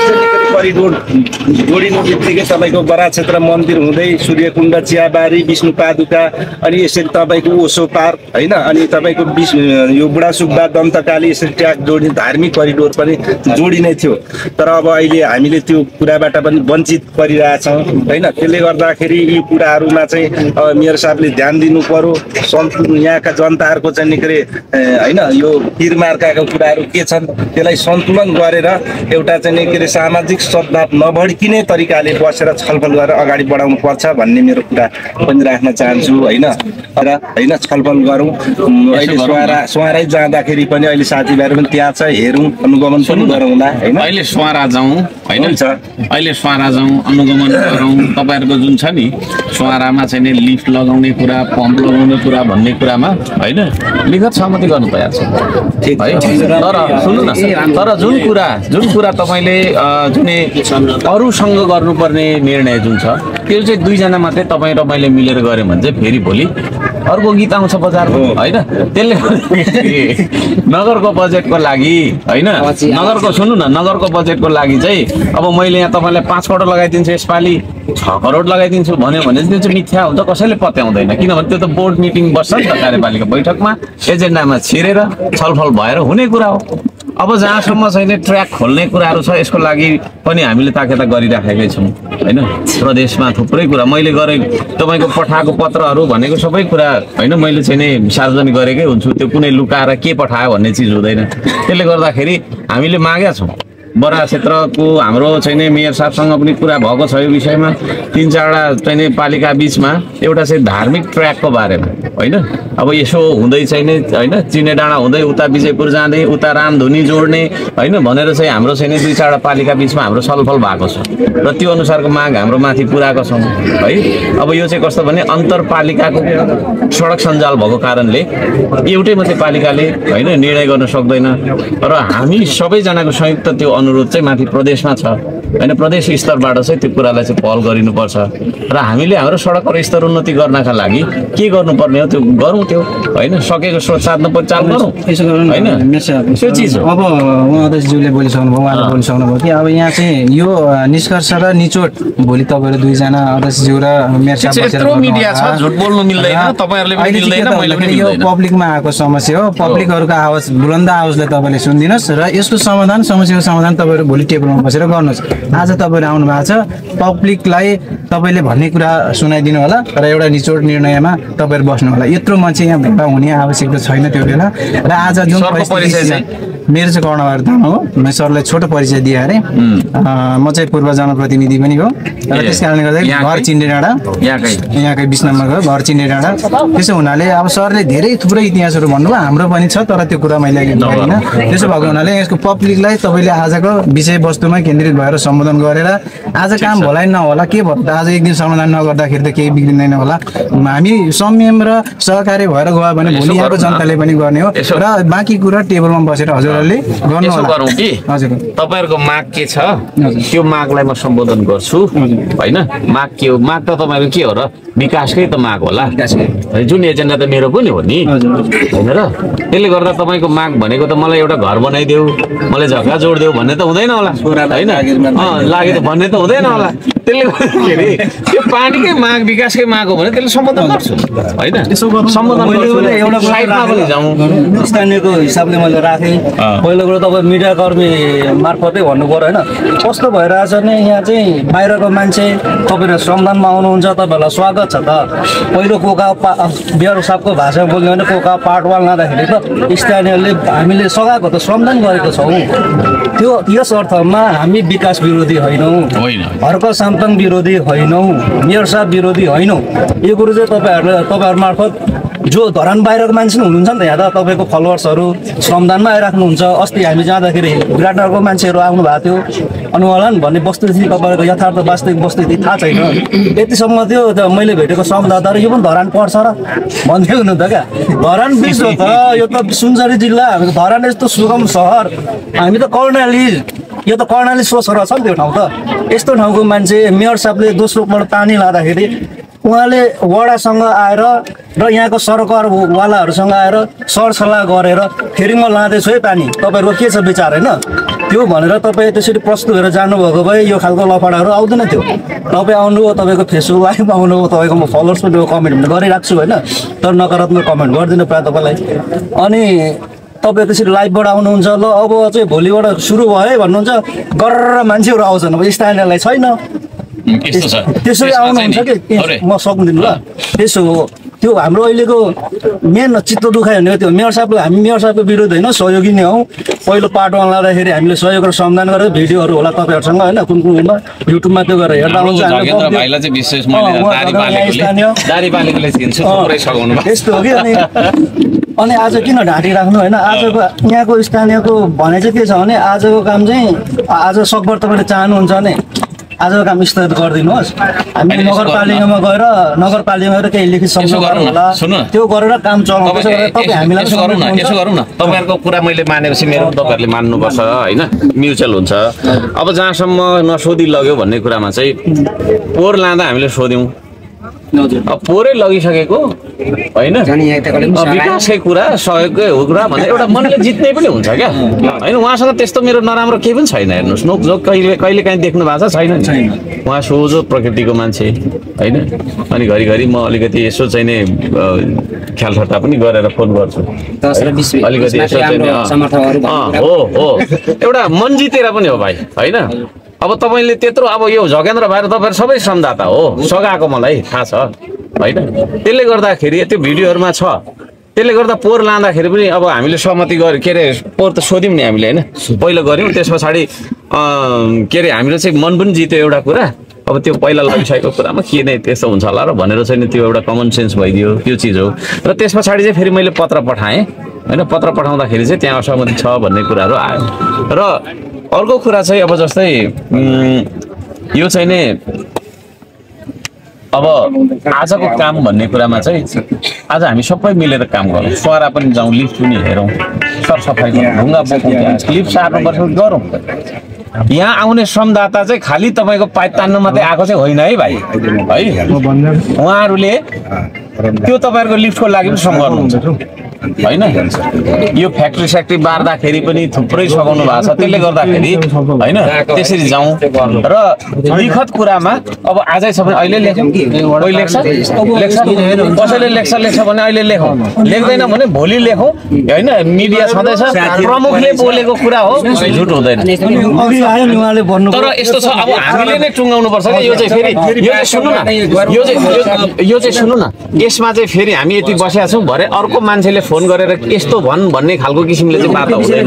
C: करिडोर जोडिनु बित्तिकै तपाईँको बरा क्षेत्र मन्दिर हुँदै सूर्यकुण्ड चियाबारी विष्णु पादुका अनि यसरी तपाईँको ओसो पार्क होइन अनि तपाईँको यो बुढासुब्बा दन्तकाली यसरी ट्र्याक जोडिने धार्मिक करिडोर पनि जोडिने थियो तर अब अहिले हामीले त्यो कुराबाट पनि वञ्चित परिरहेछौँ होइन त्यसले गर्दाखेरि यी कुराहरूमा चाहिँ अब मेयर साहबले ध्यान दिनु पर्यो यहाँका जनताहरूको चाहिँ निकै होइन यो तिरमार्काको कुराहरू के छन् त्यसलाई सन्तुलन गरेर एउटा चाहिँ निकै सामाजिक सद्भाव नभड्किने तरिकाले बसेर छलफल गरेर अगाडि बढाउनु पर्छ भन्ने मेरो कुरा पनि राख्न चाहन्छु होइन र होइन छलफल गरौँ अहिले स्वारै जाँदाखेरि पनि अहिले साथीभाइहरू पनि त्यहाँ छ हेरौँ अनुगमन पनि गरौँला होइन
A: अहिले स्वारा जाउँ होइन अहिले स्वारा जाउँ अनुगमन गरौँ तपाईँहरूको जुन छ नि स्वारामा चाहिँ नि लिफ्ट लगाउने कुरा पम्प लगाउने कुरा भन्ने कुरामा होइन लिखत सहमति गर्नु तयार छ है तर सुन्नु न तर जुन कुरा तपाईँले जुन अरूसँग गर्नुपर्ने निर्णय जुन छ त्यो चाहिँ दुईजना मात्रै तपाईँ र मैले मिलेर गऱ्यौँ भने चाहिँ फेरि भोलि अर्को गीत आउँछ बजारमा होइन त्यसले नगरको बजेटको लागि होइन नगरको सुन्नु न नगरको बजेटको लागि चाहिँ अब मैले यहाँ तपाईँलाई 5 करोड लगाइदिन्छु यसपालि 6 करोड लगाइदिन्छु भन्यो भने त्यो चाहिँ मिथ्या हुन्छ कसैले पत्याउँदैन किनभने त्यो त बोर्ड मिटिङ बस्छ नि त कार्यपालिका बैठकमा एजेन्डामा छिरेर छलफल भएर हुने कुरा हो अब जहाँसम्म छैन ट्र्याक खोल्ने कुराहरू छ यसको लागि पनि हामीले ताकेता गरिराखेकै छौँ होइन प्रदेशमा थुप्रै कुरा मैले गरेँ तपाईँको पठाएको पत्रहरू भनेको सबै कुरा होइन मैले चाहिँ नि सार्वजनिक गरेकै हुन्छु त्यो कुनै लुकाएर के पठायो भन्ने चिज हुँदैन त्यसले गर्दाखेरि हामीले मागेका छौँ बरा क्षेत्रको हाम्रो चाहिँ मेयर साहबसँग पनि कुरा भएको छ यो विषयमा 3-4वटा चाहिँ पालिका बिचमा एउटा चाहिँ धार्मिक ट्र्याकको बारेमा होइन अब यसो हुँदै छैन होइन चिने डाँडा हुँदै उता विजयपुर जाँदै उता रामधुनी जोड्ने होइन भनेर चाहिँ हाम्रो चाहिँ 2-4वटा पालिका बिचमा हाम्रो छलफल भएको छ र त्यो अनुसारको माग हाम्रो माथि पुऱ्याएको छौँ है अब यो चाहिँ कस्तो भने अन्तरपालिकाको सडक सञ्जाल भएको कारणले एउटै मात्रै पालिकाले होइन निर्णय गर्न सक्दैन र हामी सबैजनाको संयुक्त त्यो अनुरोध चाहिँ माथि प्रदेशमा छ होइन प्रदेश स्तरबाट चाहिँ त्यो कुरालाई चाहिँ पहल गरिनुपर्छ र हामीले हाम्रो सडकको स्तर उन्नति गर्नका लागि के गर्नुपर्ने हो त्यो गरौँ त्यो होइन सकेको स्रोत साधन परिचालन गरौँ होइन त्यो चिज हो
E: अब उहाँ अध्यक्षज्यूले बोलिसक्नु भयो उहाँले बोलिसक्नु भयो कि अब यहाँ चाहिँ यो निष्कर्ष र निचोड भोलि तपाईँहरू दुईजना अध्यक्षज्यू र मेयर साहब
A: मिडिया छ झुट बोल्नु मिल्दैन तपाईहरुले पनि मिल्दैन मैले पनि
E: यो पब्लिकमा आएको समस्या हो पब्लिकहरुको आवाज बुलन्द आवाजले तपाईले सुनिदिनुस् र यसको समाधान समस्याको समाधान तपाईहरु भोलि टेबलमा बसेर गर्नुस् आज तपाईहरु आउनु भएको छ पब्लिकलाई तपाईले भन्ने कुरा सुनाइदिनु होला र एउटा निचोड निर्णयमा तपाईहरु बस्नु होला यत्रो मान्छे यहाँ भेला हुने आवश्यकता छैन त्यो बेला र आज जुन परिस्थिति मेरो चाहिँ कर्णबहादुर तामाङ हो म सरलाई छोटो परिचय दिए अरे म चाहिँ पूर्व जनप्रतिनिधि पनि हो र त्यस कारणले गर्दा घर चिन्डे डाँडा यहाँकै 20 नम्बरको घर चिन्डे डाँडा त्यसो हुनाले अब सरले धेरै थुप्रै इतिहासहरू भन्नुभयो हाम्रो पनि छ तर त्यो कुरा मैले अहिले गरिनँ त्यसो भएको हुनाले यसको पब्लिकलाई तपाईले आजको विषयवस्तुमा केन्द्रित भएर सम्बोधन गरेर आज काम होला नहोला के भयो त आज एक दिन समाधान नगर्दाखेरि त केही बिग्रिँदैन होला हामी संयम र सहकारी भएर गयो भने भोलि यहाँको जनताले पनि गर्ने हो र बाँकी कुरा टेबलमा बसेर हजुरहरूले गर्नु होला हजुर
A: तपाईहरुको माग के छ त्यो मागलाई म सम्बोधन गर्छु हैन माग के हो माग त तपाईहरुको के हो र विकासकै त माग होला जुन एजेन्डा त मेरो पनि हो नि हैन र त्यसले गर्दा तपाईको माग भनेको त मलाई एउटा घर बनाइदेऊ मलाई जग्गा जोड्देऊ भन्ने त हुँदैन होला हैन लागे त भन्ने त हुँदैन होला त्यसले गर्दाखेरि त्यो पार्टीकै माग विकासकै माग हो भने त्यसले सम्बोधन गर्छु हैन सम्बोधन
E: एउटा
A: साइडमा पनि जाउँ
E: स्थानीयको हिसाबले मैले राखेँ पहिलो कुरो तपाईँ मिडिया कर्मी मार्फतै भन्नु पर्यो होइन कस्तो भइरहेछ भने यहाँ चाहिँ बाहिरको मान्छे तपाईँहरू श्रमदानमा आउनुहुन्छ तपाईँहरूलाई स्वागत छ त पहिलो कोका बिहार साहबको भाषामा बोल्यो भने कोका पाटवाल लाँदाखेरि त स्थानीयले हामीले सघाएको त श्रमदान गरेको छौँ त्यो यस अर्थमा हामी विकास विरोधी होइनौँ हर्क साम्पाङ विरोधी होइनौँ मेयर साहब विरोधी होइनौँ यो कुरो चाहिँ तपाईँहरू मार्फत जो धरान बाहिरको मान्छे पनि हुनुहुन्छ नि त यहाँ त तपाईँको फलोवर्सहरू श्रमदानमा आइराख्नुहुन्छ अस्ति हामी जाँदाखेरि विराटनगरको मान्छेहरू आउनु भएको थियो अनुहालन भन्ने वस्तुस्थिति तपाईँहरूको यथार्थ वास्तविक वस्तुस्थिति थाहा छैन यतिसम्म थियो मैले भेटेको सम्झौता यो पनि धरान पर्छ र भन्दै हुनु त क्या धरान बिच हो त यो त सुनसरी जिल्ला हामीको धरान यस्तो सुगम सहर हामी त कर्णाली यो त कर्णाली सोच रहेछ नि त्यो ठाउँ त यस्तो ठाउँको मान्छे मेयर साहबले दोस्रोपल्ट पानी लाँदाखेरि उहाँले वडासँग आएर र यहाँको सरकारवालाहरूसँग आएर सरसल्लाह गरेर फेरि म लाँदैछु है पानी तपाईँहरूको के छ विचार होइन त्यो भनेर तपाईँ त्यसरी प्रस्तुत भएर जानुभएको भए यो खालको लफडाहरू आउँदैन थियो तपाईँ आउनुभयो तपाईँको फेसबुक लाइभ आउनुभयो तपाईँको म फलोवर्स पनि कमेन्ट पनि गरिराख्छु होइन तर नकारात्मक कमेन्ट गरिदिनु प्रायः तपाईँलाई अनि तपाईँ त्यसरी लाइभबाट आउनुहुन्छ ल अब चाहिँ भोलिबाट सुरु भयो है भन्नुहुन्छ गरेर मान्छेहरू आउँछन् अब स्थानीयलाई छैन त्यसरी आउनुहुन्छ कि म सक्दिनँ ल त्यसो हो त्यो हाम्रो अहिलेको मेन चित्त दुखाइ भनेको त्यो मेयर साहबले हामी मेयर साहबको विरोध होइन सहयोगी नै हौ पहिलो पार्टमा लाँदाखेरि हामीले सहयोग र सम्मान गरेर भिडियोहरू होला तपाईँहरूसँग होइन कुन कुनमा युट्युबमा त्यो गरेर हेर्दा हुन्छ त्यस्तो हो कि अनि आज किन ढाँटिराख्नु होइन आजको यहाँको स्थानीयको भनाइ चाहिँ के छ भने आजको काम चाहिँ आज सकभर तपाईँले चाहनुहुन्छ भने आजको काम स्थगित गरिदिनुहोस् हामी नगरपालिकामा गएर केही लिखित सम्झौता होला त्यो गरेर काम चलाउनु तपाईँ हामीलाई
A: यसो गरौँ न तपाईँहरूको कुरा मैले मानेपछि मेरो तपाईँहरूले मान्नुपर्छ होइन म्युचुअल हुन्छ अब जहाँसम्म नसोधी लग्यो भन्ने कुरामा चाहिँ पोहोर लाँदा हामीले सोध्यौँ पोहोरै लगिसकेको होइन विकासकै कुरा सहयोगकै हो कुरा भनेर एउटा मनले जित्ने पनि हुन्छ क्या होइन उहाँसँग त्यस्तो मेरो नराम्रो केही पनि छैन हेर्नुहोस् नोकझोक कहिले काहीँ देख्नु भएको छ छैन उहाँ सोझो प्रकृतिको मान्छे होइन अनि घरिघरि म अलिकति यसो चाहिँ नि ख्याल ठट्टा पनि गरेर फोन गर्छु अलिकति यसो चाहिँ हो एउटा मन जितेर पनि हो भाइ होइन अब तपाईँले त्यत्रो अब यो झगेन्द्र भाइ र तपाईँहरू सबै श्रमदाता हो सघाएको मलाई थाहा छ होइन त्यसले गर्दाखेरि त्यो भिडियोहरूमा छ त्यसले गर्दा पोहोर लाँदाखेरि पनि अब हामीले सहमति गऱ्यौँ के अरे पोहोर त सोध्यौँ नि हामीले होइन पहिलो गऱ्यौँ त्यस पछाडि के अरे हामीले चाहिँ मन पनि जित्यो एउटा कुरा अब त्यो पहिला लगिसकेको कुरामा के नै त्यस्तो हुन्छ होला र भनेर चाहिँ त्यो एउटा कमन सेन्स भइदियो त्यो चिज हो र त्यस पछाडि चाहिँ फेरि मैले पत्र पठाएँ होइन पत्र पठाउँदाखेरि चाहिँ त्यहाँ असहमति छ भन्ने कुराहरू आयो र अर्को कुरा चाहिँ अब जस्तै यो चाहिँ नि अब आजको काम भन्ने कुरामा चाहिँ आज हामी सबै मिलेर काम गरौँ सरा पनि जाउँ लिफ्ट पनि हेरौँ सरसफाइ गरौँ ढुङ्गा बोकौँ लिफ्ट सार्नुपर्छ गरौँ यहाँ आउने श्रमदाता चाहिँ खालि तपाईँको पाइप तान्नु मात्रै आएको चाहिँ होइन है भाइ है उहाँहरूले त्यो तपाईँहरूको लिफ्टको लागि पनि श्रम गर्नुहुन्छ होइन यो फ्याक्ट्री स्याक्ट्री बार्दाखेरि पनि थुप्रै सघाउनु भएको छ त्यसले गर्दाखेरि होइन त्यसरी जाउँ र लिखत कुरामा अब आजै छ भने अहिले लेखौँ कोही लेख्छ कसैले लेख्छ भने अहिले लेखौँ लेख्दैन भने भोलि लेखौँ होइन मिडिया छँदैछ प्रमुखले बोलेको कुरा हो झुट हुँदैन तर यस्तो छ अब हामीले नै टुङ्गाउनु पर्छ कि यो चाहिँ फेरि यो चाहिँ सुन्नु न यो चाहिँ सुन्नु न यसमा चाहिँ फेरि हामी यति बसेका छौँ भरे अर्को मान्छेले फोन गरेर यस्तो भन्ने खालको किसिमले चाहिँ बात हुँदैन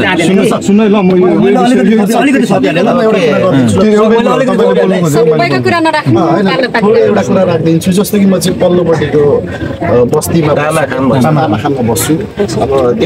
D: एउटा कुरा राखिदिन्छु जस्तो कि म चाहिँ पल्लोपट्टिको बस्तीमा मामाखानमा बस्छु अब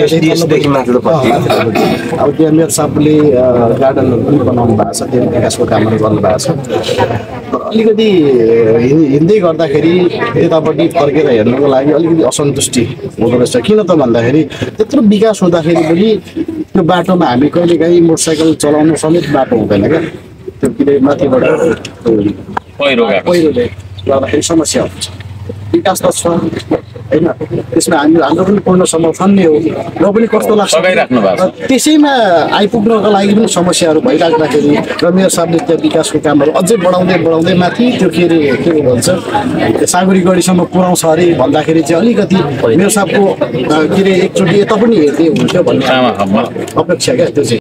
D: त्यहाँ मेयर साहबले गार्डनहरू पनि बनाउनु भएको छ त्यो विकासको कामहरू गर्नुभएको छ अलिकति हिँड्दै गर्दाखेरि यतापट्टि फर्केर हेर्नुको लागि अलिकति असन्तुष्टि हुँदो रहेछ किन त भन्दाखेरि त्यत्रो विकास हुँदाखेरि पनि त्यो बाटोमा हामी कहिलेकाहीँ मोटरसाइकल चलाउनु समेत बाटो हुँदैन क्या त्यो किन माथिबाट पहिरोले गर्दाखेरि समस्या हुन्छ विकास त छ होइन त्यसमा हाम्रो पनि पूर्ण समर्थन नै हो र पनि कस्तो लाग्छ त्यसैमा आइपुग्नको लागि पनि समस्याहरू भइराख्दाखेरि र मेयर साहबले त्यो विकासको कामहरू अझै बढाउँदै माथि त्यो के भन्छ सागरी गढीसम्म पुर्याउँछ अरे भन्दाखेरि चाहिँ अलिकति मेयर साहबको के अरे एकचोटि यता पनि हेर्दै हुन्थ्यो भन्ने अपेक्षा क्या त्यो चाहिँ